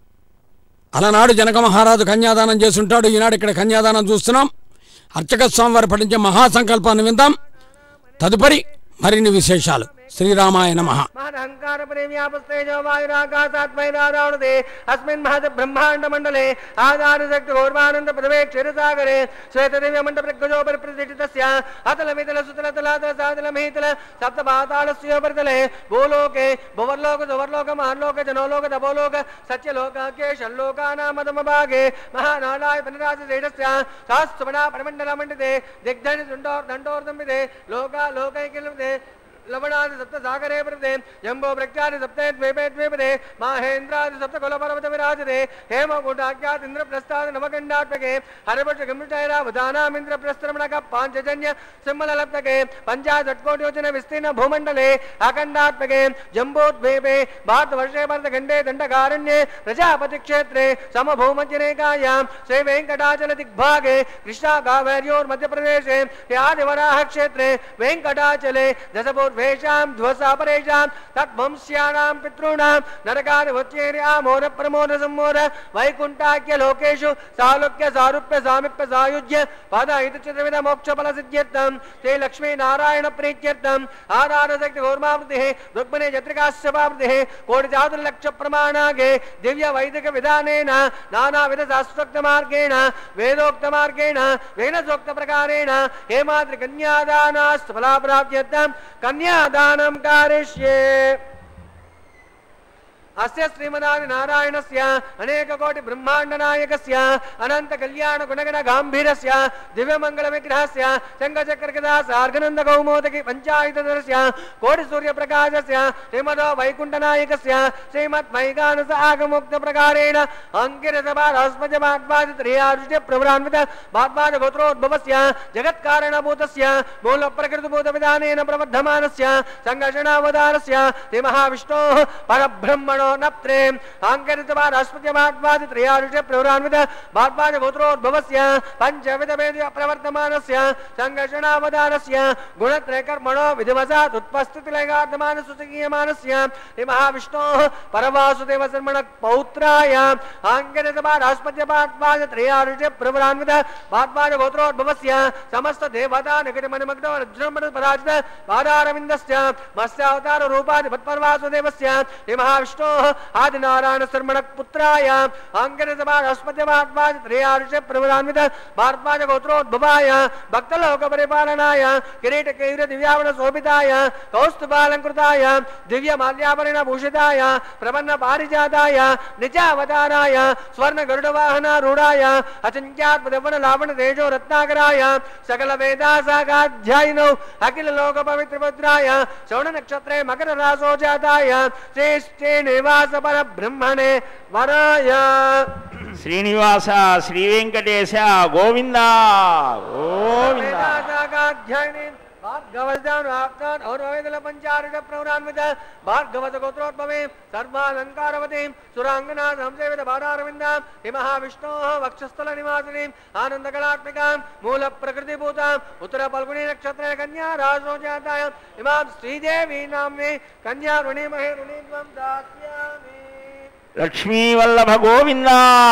అలనాడు జనక మహారాజు కన్యాదానం చేస్తుంటాడు. ఈనాడు ఇక్కడ కన్యాదానం చూస్తున్నాం. అర్చక స్వామి వారు పఠించే మహాసంకల్పాన్ని విందాం. తదుపరి మరిన్ని విశేషాలు. శ్రీరామాయ నమః. महदहंकार प्रेम्यापस्तेजो वायुराकाशात्मैरारावणते अस्मिन् महद ब्रह्मांड मंडले आधार शक्ति गौरवानंद पदवे क्षीरसागरे श्वेतदिव्य मंडप प्रज्ञो परिप्रतिष्ठितस्य अतल मितल सुतल तलातल सातल महीतल सप्त पातालस्य उपरितले भूलोके भुवर्लोक सुवर्लोक महालोक जनोलोक तपोलोक सत्यलोक केशल्लोकानां मदमभागे महानाराय पनराज श्रेष्ठस्य शास्त्रवना परमंडल मंडिते दिग्धनि दंडोर दंडोर्दंबिते लोका लोकैकिलते लवणादि सप्त सागरे प्रदे जम्बो प्रख्याति सप्ते द्वीपे द्वीपदे माहेन्द्रादि सप्त कुलपर्वत विराजते हेमकूटाख्यात इंद्रप्रस्थाद नवगंडात्मके हरिभट्ट गम्भीरैरावधानाम् इंद्रप्रस्थरमणक पांचजन्य सिंहललप्तके पंचाशत्कोटियोजन विस्तीर्ण भूमण्डले अखण्डात्मके जम्बोद्वीपे भारतवर्षे भरतखण्डे दण्डकारण्ये प्रजापति क्षेत्रे समभूमध्यरेखायां श्री वेंकटाचल दिग्भागे कृष्णा कावेर्योर्मध्यप्रदेशे आदिवराह क्षेत्रे वेंकटाचले दशपूर्व वेशां ध्वसापरेशां तद्वंश्यानां पितॄणां नरकादिवच्चेरि आमोद प्रमोद सम्मोद वैकुण्ठाख्य लोकेषु सालोक्य सारूप्य सामीप्य सायुज्य पदहितचित्रविध मोक्षफल सिद्ध्यर्थं श्री लक्ष्मी नारायण प्रीत्यर्थं आधार शक्ति गौरमावृतिः रुक्मिणी जत्रिकाश्यपावृतिः कोटिजातुर्लक्ष प्रमाणागे दिव्य वैदिक विधानेन नानाविध शास्त्रोक्त मार्गेण वेदोक्त मार्गेण वेदसोक्त प्रकारेण हेमाद्रि कन्यादानास्तु फलाप्राप्त्यर्थं कन्यादानं कारयिष्ये। अस्य श्रीमदादि नारायणस्य अनेक कोटि ब्रह्मांड नायकस्य अनंत कल्याण गुणगण गांभीरस्य दिव्य मंगल विग्रहस्य शंख चक्र गदा सार्गनंद कौमोदकी पंचायतनस्य कोटि सूर्य प्रकाशस्य श्रीमद वैकुंठ नायकस्य श्रीमद् वैगानस आगमुक्त प्रकारेण अंकित भास्पज भागवाद त्रयादृष्ट प्रवरान्वित भागवाद गोत्रोद्भवस्य जगत् कारणभूतस्य मूल प्रकृति भूत विधानेन प्रवर्धमानस्य संघर्षणावतारस्य श्री महाविष्णोः परब्रह्मणो नप्त्रे अंकित भास्पज भागवाद त्रयादृष्ट प्रवरान्वित भागवाद गोत्रोद्भवस्य पंचविध वेद प्रवर्तमानस्य संघर्षणावतारस्य गुणत्रय कर्मणो विधिवशात् उत्पस्थिति लयगार्धमान सुसगीयमानस्य श्री महाविष्णोः परवासुदेव शर्मण पौत्राय अंकित भास्पज भागवाद त्रयादृष्ट प्रवरान्वित भागवाद गोत्रोद्भवस्य समस्त देवता निकट मणिमग्न वज्रमण पराजित पादारविन्दस्य मत्स्यावतार रूपादि भट्टवासुदेवस्य श्री महाविष्णोः आदिनारायण शर्मण पुत्राय अंकित भास्पज भागवाद त्रयादृष्ट प्रवरान्वित भारद्वाज गोत्रोद्भवाय भक्तलोक परिपालनाय किरीट केयूर दिव्यावरण शोभिताय कौस्तुभालंकृताय दिव्य माल्याभरण भूषिताय प्रपन्न पारिजाताय निजावताराय स्वर्ण गरुड़ वाहनारूढ़ाय अचिंत्यात्मदवन लावण तेजो रत्नाकराय सकल वेदासागाध्यायिनो अखिल लोक पवित्र पुत्राय श्रवण नक्षत्रे मकर रासो जाताय श्रेष्ठे निवास पर ब्रह्मणे वराय శ్రీనివాస శ్రీ వెంకటేశ గోవింద గోవింద भार्गवत गोत्रोद्भवे सर्वालंकारवती सुरांगना संसेवित बाधारविंदा महाविष्णोः वक्षस्थल निवासिनी आनंद कलात्मिका मूल प्रकृति भूता उत्तर फल्गुनी नक्षत्र कन्या राशो जाताय इमां श्रीदेवी नाम्ने कन्या ऋणी महे ऋणी त्वं दास्यामि లక్ష్మీ వల్లభ గోవింద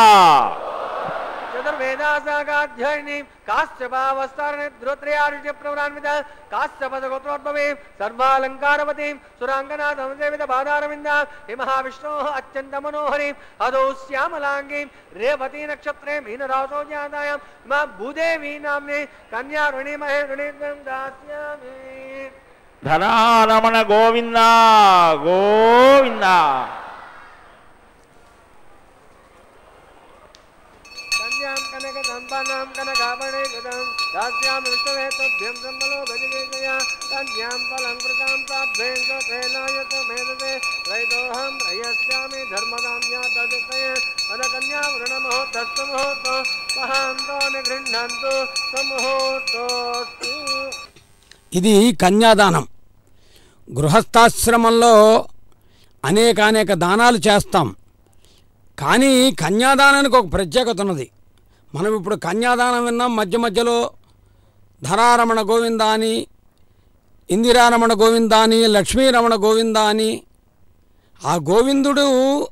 चतुर्वेदासागाध्यायिनी काश्यपावस्तारणे ध्रुवत्रयादृष्ट प्रवरान्वित काश्यपद गोत्रोद्भवे सर्वालंकारवती सुरांगना संसेवित बाधारविंदा महाविष्णोः अत्यंत मनोहरी अदौ श्यामलांगी रेवती नक्षत्रे मीनरासो जाताय मां भूदेवी नाम्ने कन्या ऋणी महे ऋणी त्वं दास्यामि ధనారమణ గోవింద గోవింద कनक संपन्नां कनकाभरणे कृतं दास्यामि विष्णुवेतोभ्यं सम्मलो भजगेशया कन्यां फलंकृतां ताभ्येन स्वतेनायत मेधते रयितोऽहं रयस्यामि धर्मकाम्या तदितये तदकन्या वृणमहोत्तस्तु मुहूर्तो महान्तो निगृह्णन्तु समुहूर्तोऽस्तु ఇది కన్యాదానం. గృహస్థాశ్రమంలో అనేక అనేక దానాలు చేస్తాం, కానీ కన్యాదానానికి ఒక ప్రత్యేకత ఉన్నది. మనం ఇప్పుడు కన్యాదానం విన్నాం, మధ్య మధ్యలో ధరారమణ గోవింద అని, ఇందిరారమణ గోవింద అని, లక్ష్మీరమణ గోవింద అని. ఆ గోవిందుడు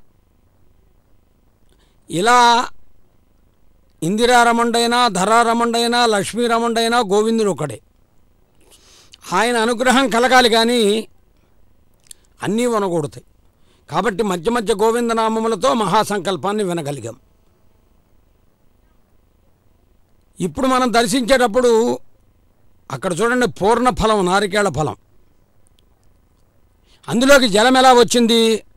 ఇలా ఇందిరారమణుడైనా ధరారమణుడైనా లక్ష్మీరమణుడైనా గోవిందుడు ఒకడే. ఆయన అనుగ్రహం కలగాలి, కానీ అన్నీ వనగూడతాయి. కాబట్టి మధ్య మధ్య గోవిందనామములతో మహాసంకల్పాన్ని వినగలిగాం. ఇప్పుడు మనం దర్శించేటప్పుడు అక్కడ చూడండి, పూర్ణ ఫలం, నారికేళ ఫలం. అందులోకి జలం ఎలా వచ్చింది?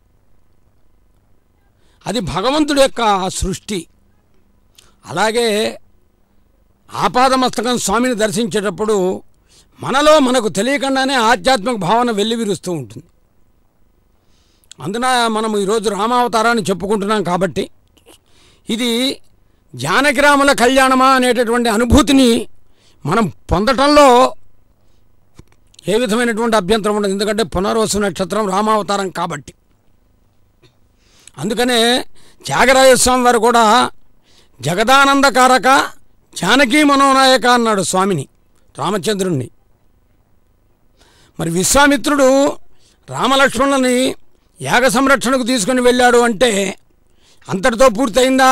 అది భగవంతుడి యొక్క సృష్టి. అలాగే ఆపాదమస్తకం స్వామిని దర్శించేటప్పుడు మనలో మనకు తెలియకుండానే ఆధ్యాత్మిక భావన వెల్లివిరుస్తూ ఉంటుంది. అందున మనం ఈరోజు రామావతారాన్ని చెప్పుకుంటున్నాం. కాబట్టి ఇది జానకిరాముల కళ్యాణమా అనేటటువంటి అనుభూతిని మనం పొందటంలో ఏ విధమైనటువంటి అభ్యంతరం ఉండదు. ఎందుకంటే పునర్వసు నక్షత్రం రామావతారం కాబట్టి. అందుకనే త్యాగరాజస్వామి వారు కూడా జగదానందకారక జానకీ మనోనాయక అన్నాడు స్వామిని, రామచంద్రుణ్ణి. మరి విశ్వామిత్రుడు రామలక్ష్మణులని యాగ సంరక్షణకు తీసుకుని వెళ్ళాడు అంటే అంతటితో పూర్తయిందా?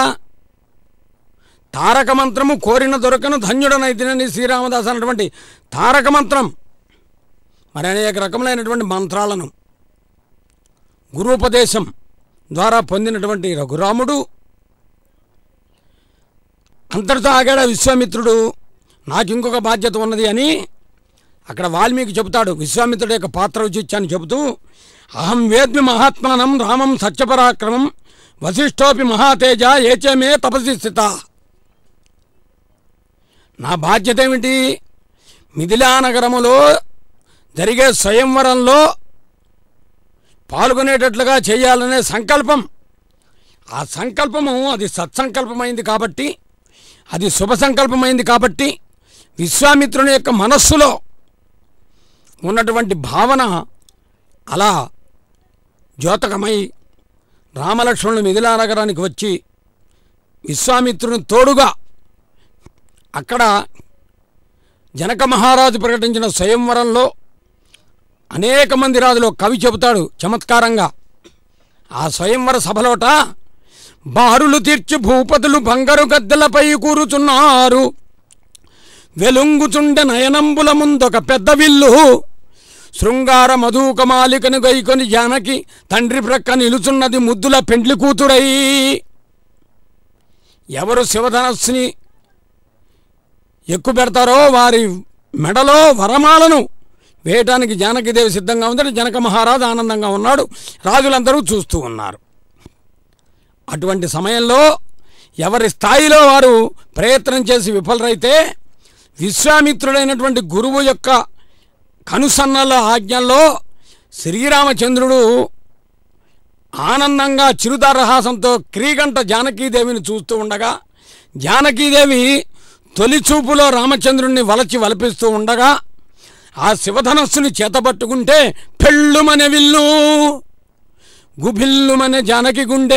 తారక మంత్రము కోరిన దొరకను ధన్యుడనైతినని శ్రీరామదాస్ అన్నటువంటి తారక మంత్రం, మరి అనేక రకములైనటువంటి మంత్రాలను గురూపదేశం ద్వారా పొందినటువంటి రఘురాముడు అంతటితో ఆగాడ విశ్వామిత్రుడు నాకు ఇంకొక బాధ్యత ఉన్నది అని అక్కడ వాల్మీకి చెబుతాడు విశ్వామిత్రుడి యొక్క పాత్ర విచిత్యాన్ని చెబుతూ, అహం వేద్మి మహాత్మానం రామం సత్యపరాక్రమం వశిష్ఠోపి మహాతేజ ఏచమే తపసి స్థిత. నా బాధ్యత ఏమిటి? మిథిలానగరములో జరిగే స్వయంవరంలో పాల్గొనేటట్లుగా చేయాలనే సంకల్పం. ఆ సంకల్పము అది సత్సంకల్పమైంది కాబట్టి, అది శుభ సంకల్పమైంది కాబట్టి, విశ్వామిత్రుని యొక్క మనస్సులో ఉన్నటువంటి భావన అలా ద్యోతకమై రామలక్ష్మణులు మిథిలానగరానికి వచ్చి విశ్వామిత్రుని తోడుగా అక్కడ జనక మహారాజు ప్రకటించిన స్వయంవరంలో అనేక మంది రాజులు కవి చెబుతాడు చమత్కారంగా. ఆ స్వయంవర సభలోట బారులు తీర్చి భూపతులు బంగారు గద్దెలపై కూరుచున్నారు, వెలుంగుచుండె నయనంబుల ముందొక పెద్ద విల్లు, శృంగార మధుకమాలికను గైకొని జానకి తండ్రి ప్రక్క నిలుచున్నది ముద్దుల పెండ్లి కూతురై. ఎవరు శివధనస్సుని ఎక్కుపెడతారో వారి మెడలో వరమాలను వేయటానికి జానకీదేవి సిద్ధంగా ఉందని జనక మహారాజు ఆనందంగా ఉన్నాడు, రాజులందరూ చూస్తూ ఉన్నారు. అటువంటి సమయంలో ఎవరి స్థాయిలో వారు ప్రయత్నం చేసి విఫలరైతే విశ్వామిత్రుడైనటువంటి గురువు యొక్క కనుసన్నల ఆజ్ఞల్లో శ్రీరామచంద్రుడు ఆనందంగా చిరుతారహాసంతో క్రీగంట జానకీదేవిని చూస్తూ ఉండగా, జానకీదేవి తొలి చూపులో రామచంద్రుణ్ణి వలచి వలపిస్తూ ఉండగా ఆ శివధనస్సుని చేతబట్టుకుంటే పెళ్ళుమనే విల్లు గుభిల్లుమనే జానకి గుండె.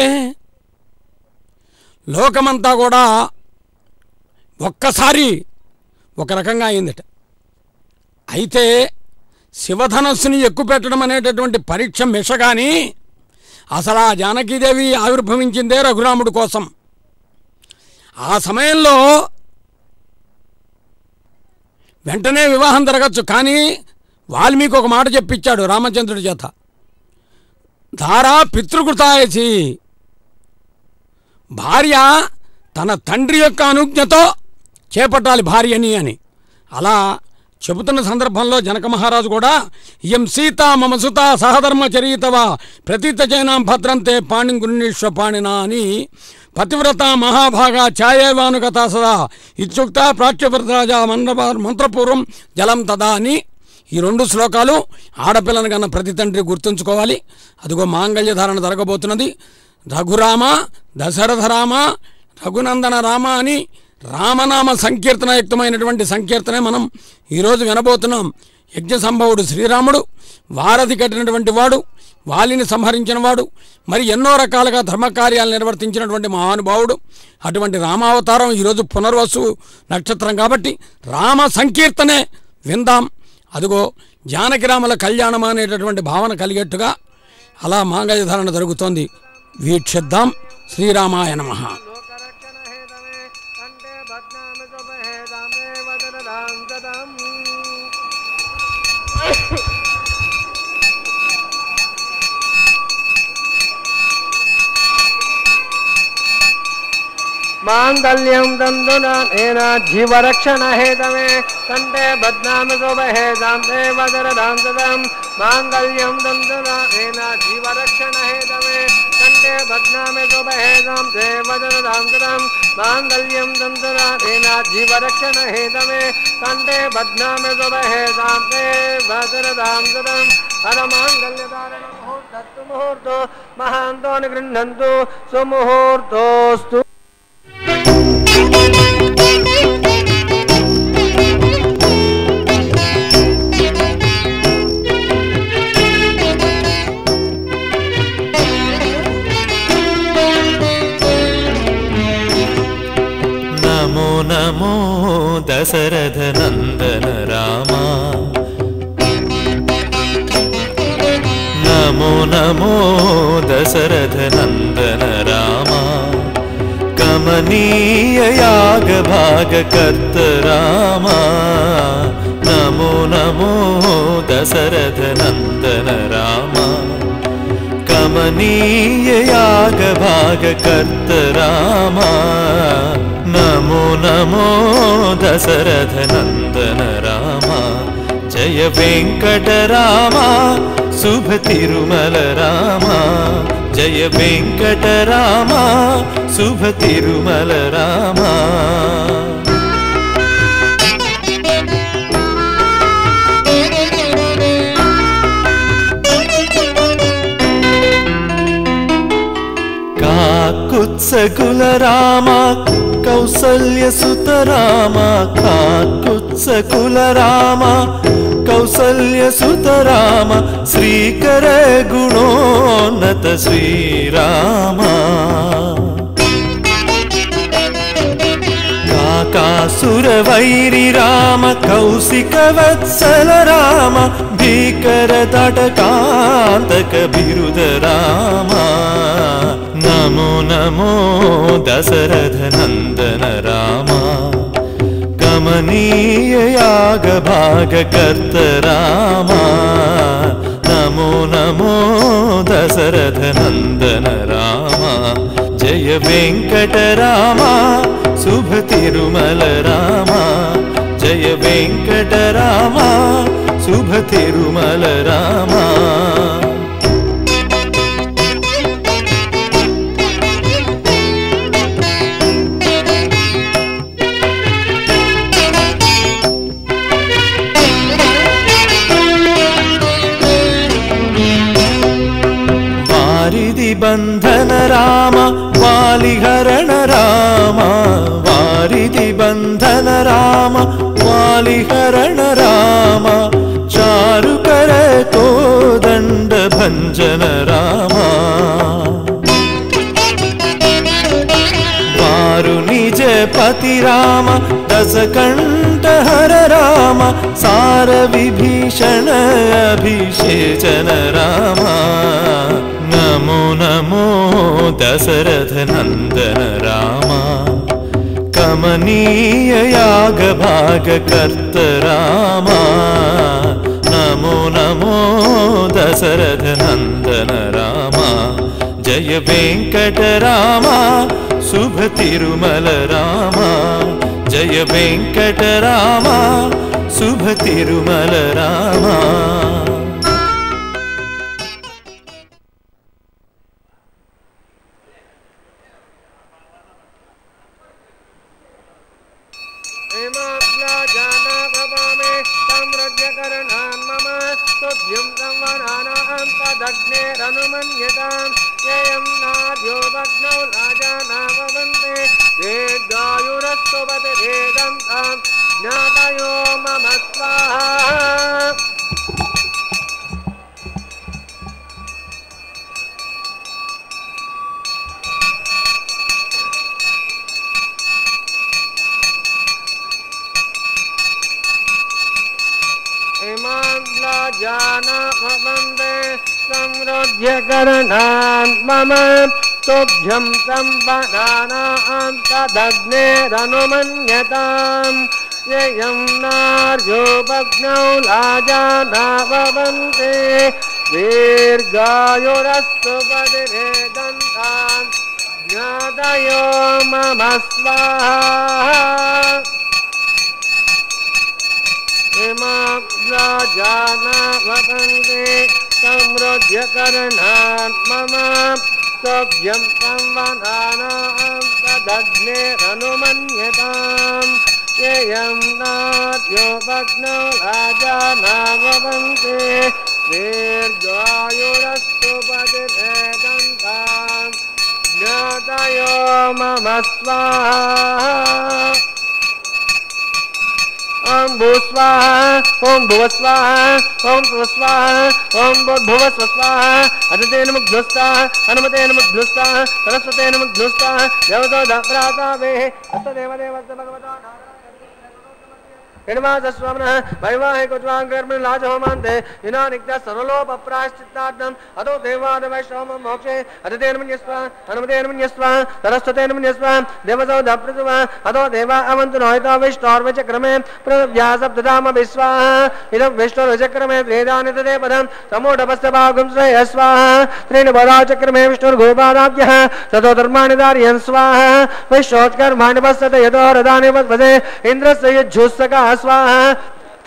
లోకమంతా కూడా ఒక్కసారి ఒక రకంగా అయిందట. అయితే శివధనస్సుని ఎక్కుపెట్టడం అనేటటువంటి పరీక్ష మిషగాని అసలు ఆ జానకీదేవి ఆవిర్భవించిందే రఘురాముడి కోసం. ఆ సమయంలో వెంటనే వివాహం జరగచ్చు, కానీ వాల్మీకి ఒక మాట చెప్పించాడు రామచంద్రుడి చేత, ధారా పితృకృతాయసి, భార్య తన తండ్రి యొక్క అనుజ్ఞతో చేపట్టాలి భార్యని అని. అలా చెబుతున్న సందర్భంలో జనక మహారాజు కూడా ఇయం సీత మమ సుత సహధర్మచరీతవా ప్రతీత చైనాం భద్రంతే పాణిం గుణీశ్వ పాణినా అని పతివ్రత మహాభాగా ఛాయేవానుగత సదా ఇత్యుక్త ప్రాచ్యవ్రతరాజ మండప మంత్రపూర్వం జలం తదా అని ఈ రెండు శ్లోకాలు ఆడపిల్లను కన్నా ప్రతి తండ్రి గుర్తుంచుకోవాలి. అదిగో మాంగళ్య ధారణ జరగబోతున్నది. రఘురామ దశరథ రామ రఘునందన రామ అని రామనామ సంకీర్తనయుక్తమైనటువంటి సంకీర్తనే మనం ఈరోజు వినబోతున్నాం. యజ్ఞ సంభవుడు శ్రీరాముడు, వారధి కట్టినటువంటి వాడు, వాలిని సంహరించిన వాడు, మరి ఎన్నో రకాలుగా ధర్మకార్యాలు నిర్వర్తించినటువంటి మహానుభావుడు. అటువంటి రామావతారం ఈరోజు పునర్వసు నక్షత్రం కాబట్టి రామ సంకీర్తనే విందాం. అదిగో జానకిరాముల కళ్యాణం అనేటటువంటి భావన కలిగేట్టుగా అలా మాంగళ్యధారణ జరుగుతోంది. వీక్షిద్దాం. శ్రీరామాయ నమః. मांगल्यं दन्दुनानेन जीवरक्षण हेतवे कंठे बध्नामि शुभहे दाम्पे वदरदां सदां मांगल्यं दन्दुनानेन जीवरक्षण हेतवे कंठे बध्नामि शुभहे दाम्पे वदरदां सदां मांगल्यं दन्दुनानेन जीवरक्षण हेतवे कंठे बध्नामि शुभहे दाम्पे वदरदां सदां हर मांगल्यधारण मुहूर्तस्तु मुहूर्तो महान्तो निगृह्णन्तु सुमुहूर्तोऽस्तु. नमो नमो दशरथ नंदन रामा, नमो नमो दशरथ नंदन रामा, कमनीय याग भाग कर्त रामा, नमो नमो दशरथ नंदन रामा, कमनीय याग भाग कर्त रामा, नमो नमो दशरथ नंदन रामा, जय జయ వెంకటరామ శుభ తిరుమల రామ జయ వెంకటరామ శుభ తిరుమల రామ కాకుత్సకుల రామ కౌసల్య సుత రామ కాకుత్సకుల రామ కౌసల్య సుత రామ శ్రీకర గుణోన్నత శ్రీరామ కాకాసుర వైరి రామ కౌశిక వత్సల రామ భీకర తటకాంతక బిరుద రామ నమో నమో దశరథ నందన రామ కమనీయ యాగ భాగ కర్త రామ నమో నమో దశరథ నందన రామ జయ వెంకటరామ శుభ తిరుమల రామ జయ వెంకటరామ శుభ తిరుమల రామ వారిది బంధన రామ వాలిహరణ రామ వారిది బంధన రామ వాలిహరణ రామ చారుకర కోదండ భంజన రామ వారు నిజ పతి రామ దశకంఠ హర రామ సార విభీషణ అభిషేచన రామ నమో నమో దశరథ నందన రామ కమనీయ యాగ భాగ కర్త రామ నమో నమో దశరథ నందన రామ జయ వెంకటరామ శుభ తిరుమల రామ జయ వెంకటరామ శుభ తిరుమల రామ मम तुभ्यं संवदानां तदग्नेरनुमन्यतां ययं नार्यो भग्नौ लाजानावन्ते दीर्घायुरस्तु बधिरेदन्तां ज्ञातयो मम स्वाहा इमाब्लाजानावन्ते समृद्ध्य करणात् मम सभ्यं संवदानां तदग्नेरनुमन्यतां येयं नाट्यो भग्नौ राजानावन्ते दीर्घायुरस्तु बधिरेदन्तां ज्ञातयो मम स्वाहा ओम भूस्वाहा ओम भुवस्वाहा ओम स्वस्वाहा ओम भुवस्वस्वाहा अदितेन मुग्धुस्ताः हनुमतेन मुग्धुस्ताः सरस्वतेन मुग्धुस्ताः देवतो दाप्रातावे हस्तदेवदेवस्य भगवता हिडमासस्वामिनः वैवाहिकोज्वाङ्कर्मणि लाजहोमान्ते विनानिक्तः सरलोपप्रायश्चित्तार्थम् अतो देवादिवैष्णवं मोक्षे अदितेन मन्यस्वा हनुमतेन मन्यस्वा सरस्वतेन मन्यस्वा देवतो दाप्रतुवा अतो देवा अवन्तु नोहितो विष्णोर्वचक्रमे प्रव्यासप्तधाम विश्वाहा इदं विष्णुर्वचक्रमे वेदानि तदे पदं समूढपस्य भागं श्रेयः स्वाहा त्रीणि पदाचक्रमे विष्णुर्गोपादाभ्यः ततो धर्माणि धारयन् स्वाहा विष्णोत्कर्माणि पश्यते यतो रथानि पद्मते इन्द्रस्य युज्जुस्तका स्वाहा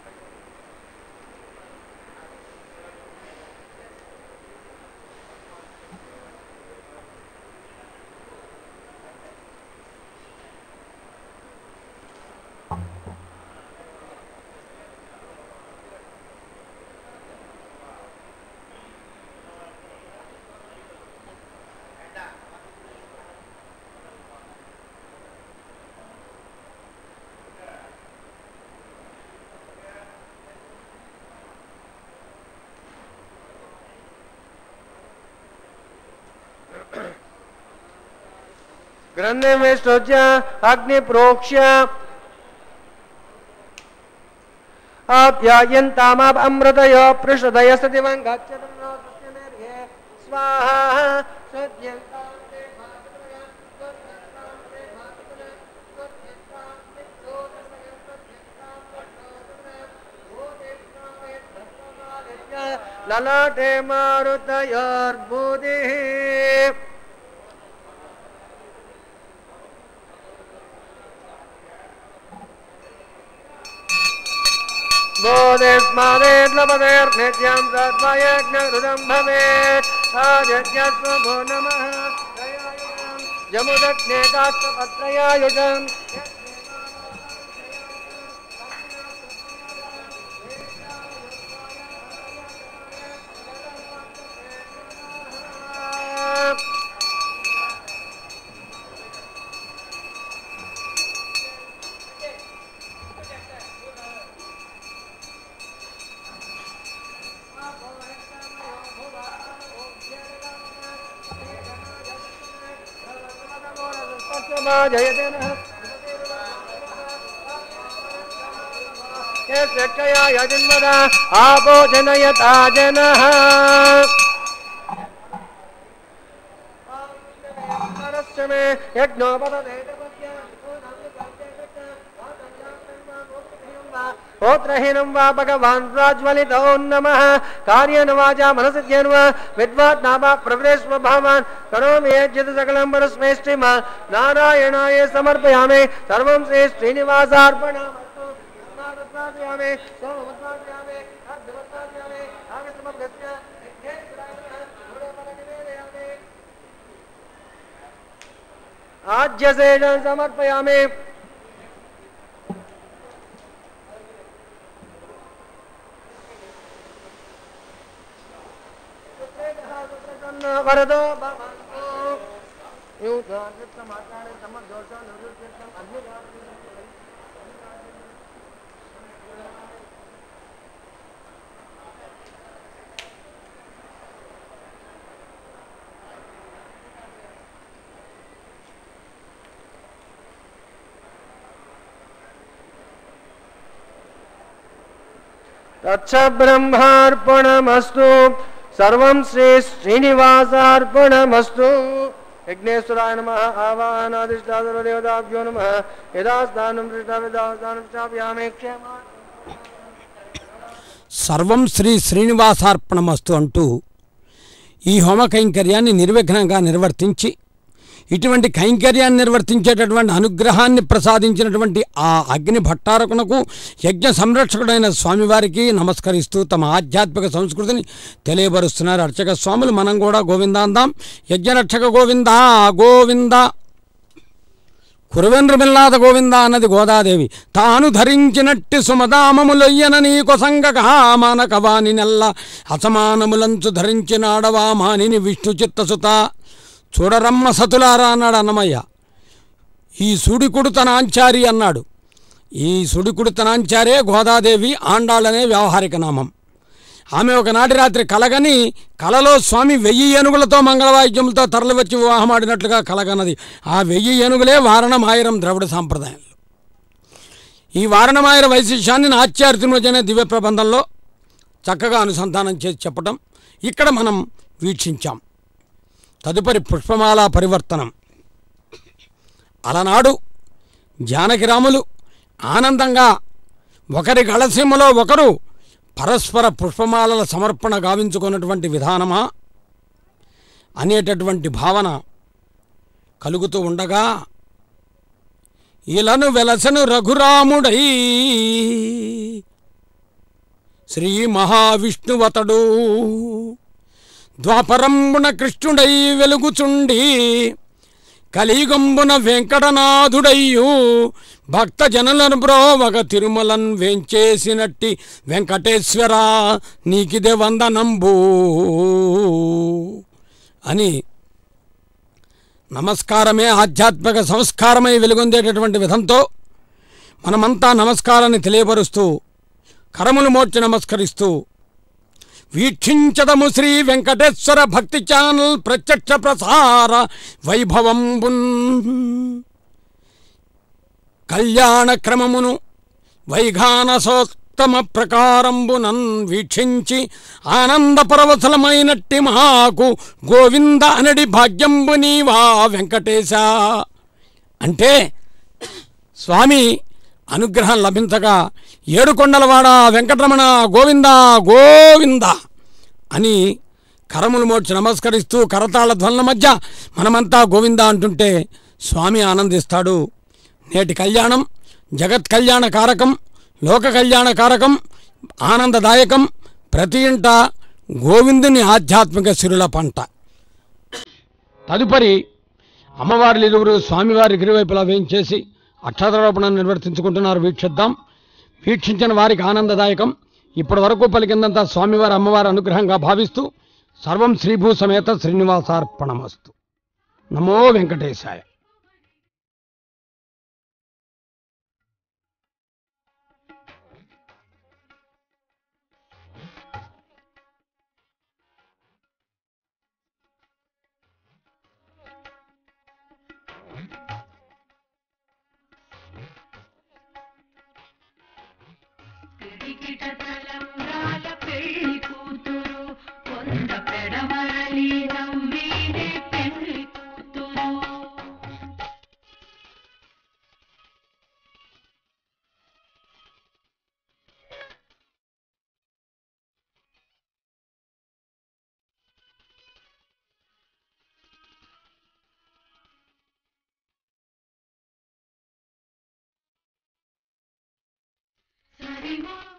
ग्रंथे में स्तोज्य अग्नि प्रोक्ष्य आप्यायन्तामाप अमृतयो पृषदय सतिवं गच्छतनो तस्यनेर्घे स्वाहा सत्यन्तां ते मातृया सत्यन्तां ते मातृया सत्यन्तां ते दोषमयं सत्यन्तां पट्टोदने भूतेष्टां ते धर्ममादित्य ललाटे मारुतयोर्बुधिः बोधेस्मादेर्लपदेर्नित्यं सद्वयज्ञहृदं भवेत् आजज्ञस्वभो नमः जमुदग्ने काष्ठपत्रयायुजम् जयते नः यक्षयाय जन्मदा आपो जनयता जनः मे होत्रहीनं वा भगवान् प्राज्वलितो नमः कार्येन वाचा मनसिद्ध्येन वा विद्वात् नामा प्रवृत्स्व भावान् करोमि यज्ञ सकलं परस्मै श्रीमान् नारायणाय समर्पयामि सर्वं श्री श्रीनिवासार्पणमस्तु समर्पयामि समर्पयामि समर्पयामि आगतमगस्य आज्य से समर्पयामि वरदो भवन्तु यूथार्थितमाचारे समदोषो निवृत्तिर्तं अन्यदानं तच्च ब्रह्मार्पणमस्तु सर्वं श्री श्रीनिवासार्पणमस्तु यज्ञेश्वराय नमः आवाहनादिष्टादेवताभ्यो नमः यदास्तानं दृष्टाविदास्तानं स्थापयामि क्षेमा సర్వం శ్రీ శ్రీనివాసార్పణమస్తు అంటూ ఈ హోమ కైంకర్యాన్ని నిర్విఘ్నంగా నిర్వర్తించి ఇటువంటి కైంకర్యాన్ని నిర్వర్తించేటటువంటి అనుగ్రహాన్ని ప్రసాదించినటువంటి ఆ అగ్ని భట్టారకునకు యజ్ఞ సంరక్షకుడైన స్వామివారికి నమస్కరిస్తూ తమ ఆధ్యాత్మిక సంస్కృతిని తెలియబరుస్తున్నారు అర్చక స్వాములు. మనం కూడా గోవిందాందాం. యజ్ఞరక్షక గోవిందా గోవిందా కురువెన్రుమిల్లాద గోవింద అన్నది గోదాదేవి. తాను ధరించినట్టి సుమదామములొయ్యన నీకు సంగకమానకవాని నెల్ల అసమానములంచు ధరించినాడవా మానిని విష్ణు చిత్తసుత చూడరమ్మ సతులారా అన్నాడు అన్నమయ్య. ఈ సుడికుడు తన ఆంచారి అన్నాడు. ఈ సుడికుడు తన ఆంచారే గోదాదేవి ఆండాళ్ళనే వ్యావహారిక నామం. ఆమె ఒకనాటి రాత్రి కలగని కలలో స్వామి వెయ్యి ఏనుగులతో మంగళవాయిద్యములతో తరలివచ్చి వివాహమాడినట్లుగా కలగన్నది. ఆ వెయ్యి ఏనుగులే వారణమాయిరం ద్రవిడ సాంప్రదాయంలో. ఈ వారణమాయిర వైశిష్యాన్ని నాట్యార్తిమోజ అనే దివ్య ప్రబంధంలో చక్కగా అనుసంధానం చేసి చెప్పటం ఇక్కడ మనం వీక్షించాం. తదుపరి పుష్పమాల పరివర్తనం. అలనాడు జానకిరాములు ఆనందంగా ఒకరి గళసీమలో ఒకరు పరస్పర పుష్పమాలల సమర్పణ గావించుకున్నటువంటి విధానమా అనేటటువంటి భావన కలుగుతూ ఉండగా ఇలను వెలసను రఘురాముడై శ్రీ మహావిష్ణువతడు ద్వాపరంబున కృష్ణుడై వెలుగుచుండి కలియుగంబున వెంకటనాథుడయ్యు భక్త జనులను బ్రోవగ తిరుమలన్ వేంచేసినట్టి వెంకటేశ్వర నీకిదే వందనంబు అని నమస్కారమే ఆధ్యాత్మిక సంస్కారమై వెలుగొందేటటువంటి విధంతో మనమంతా నమస్కారాన్ని తెలియపరుస్తూ కరములు మోర్చి నమస్కరిస్తూ వీక్షించదము శ్రీ వెంకటేశ్వర భక్తి ఛానల్ ప్రత్యక్ష ప్రసార వైభవంబున్ కళ్యాణ క్రమమును వైఘానసోత్తమ ప్రకారంబునన్ వీక్షించి ఆనందపరవశలమైనట్టి మాకు గోవింద అనడి భాగ్యంబు నీవా వెంకటేశ అంటే స్వామి అనుగ్రహం లభించగా ఏడుకొండలవాడ వెంకటరమణ గోవింద గోవింద అని కరములు మోడ్చి నమస్కరిస్తూ కరతాళ ధ్వనుల మధ్య మనమంతా గోవింద అంటుంటే స్వామి ఆనందిస్తాడు. నేటి కళ్యాణం జగత్ కళ్యాణ కారకం, లోక కళ్యాణ కారకం, ఆనందదాయకం. ప్రతి ఇంట గోవిందుని ఆధ్యాత్మిక సిరుల పంట. తదుపరి అమ్మవారి ఇరువురు స్వామివారి గిరివైపులా వేయించేసి అక్షతారోపణను నిర్వర్తించుకుంటున్నారు. వీక్షిద్దాం. వీక్షించిన వారికి ఆనందదాయకం. ఇప్పటి వరకు పలికిందంతా స్వామివారి అమ్మవారి అనుగ్రహంగా భావిస్తూ సర్వం శ్రీభూ సమేత శ్రీనివాసార్పణమస్తు. నమో వెంకటేశాయ. వాకిట తలంబ్రాల పెళ్లి కూతురు కొండ పెడమరలి నవ్వీనే పెళ్లి కూతురు. Sarimo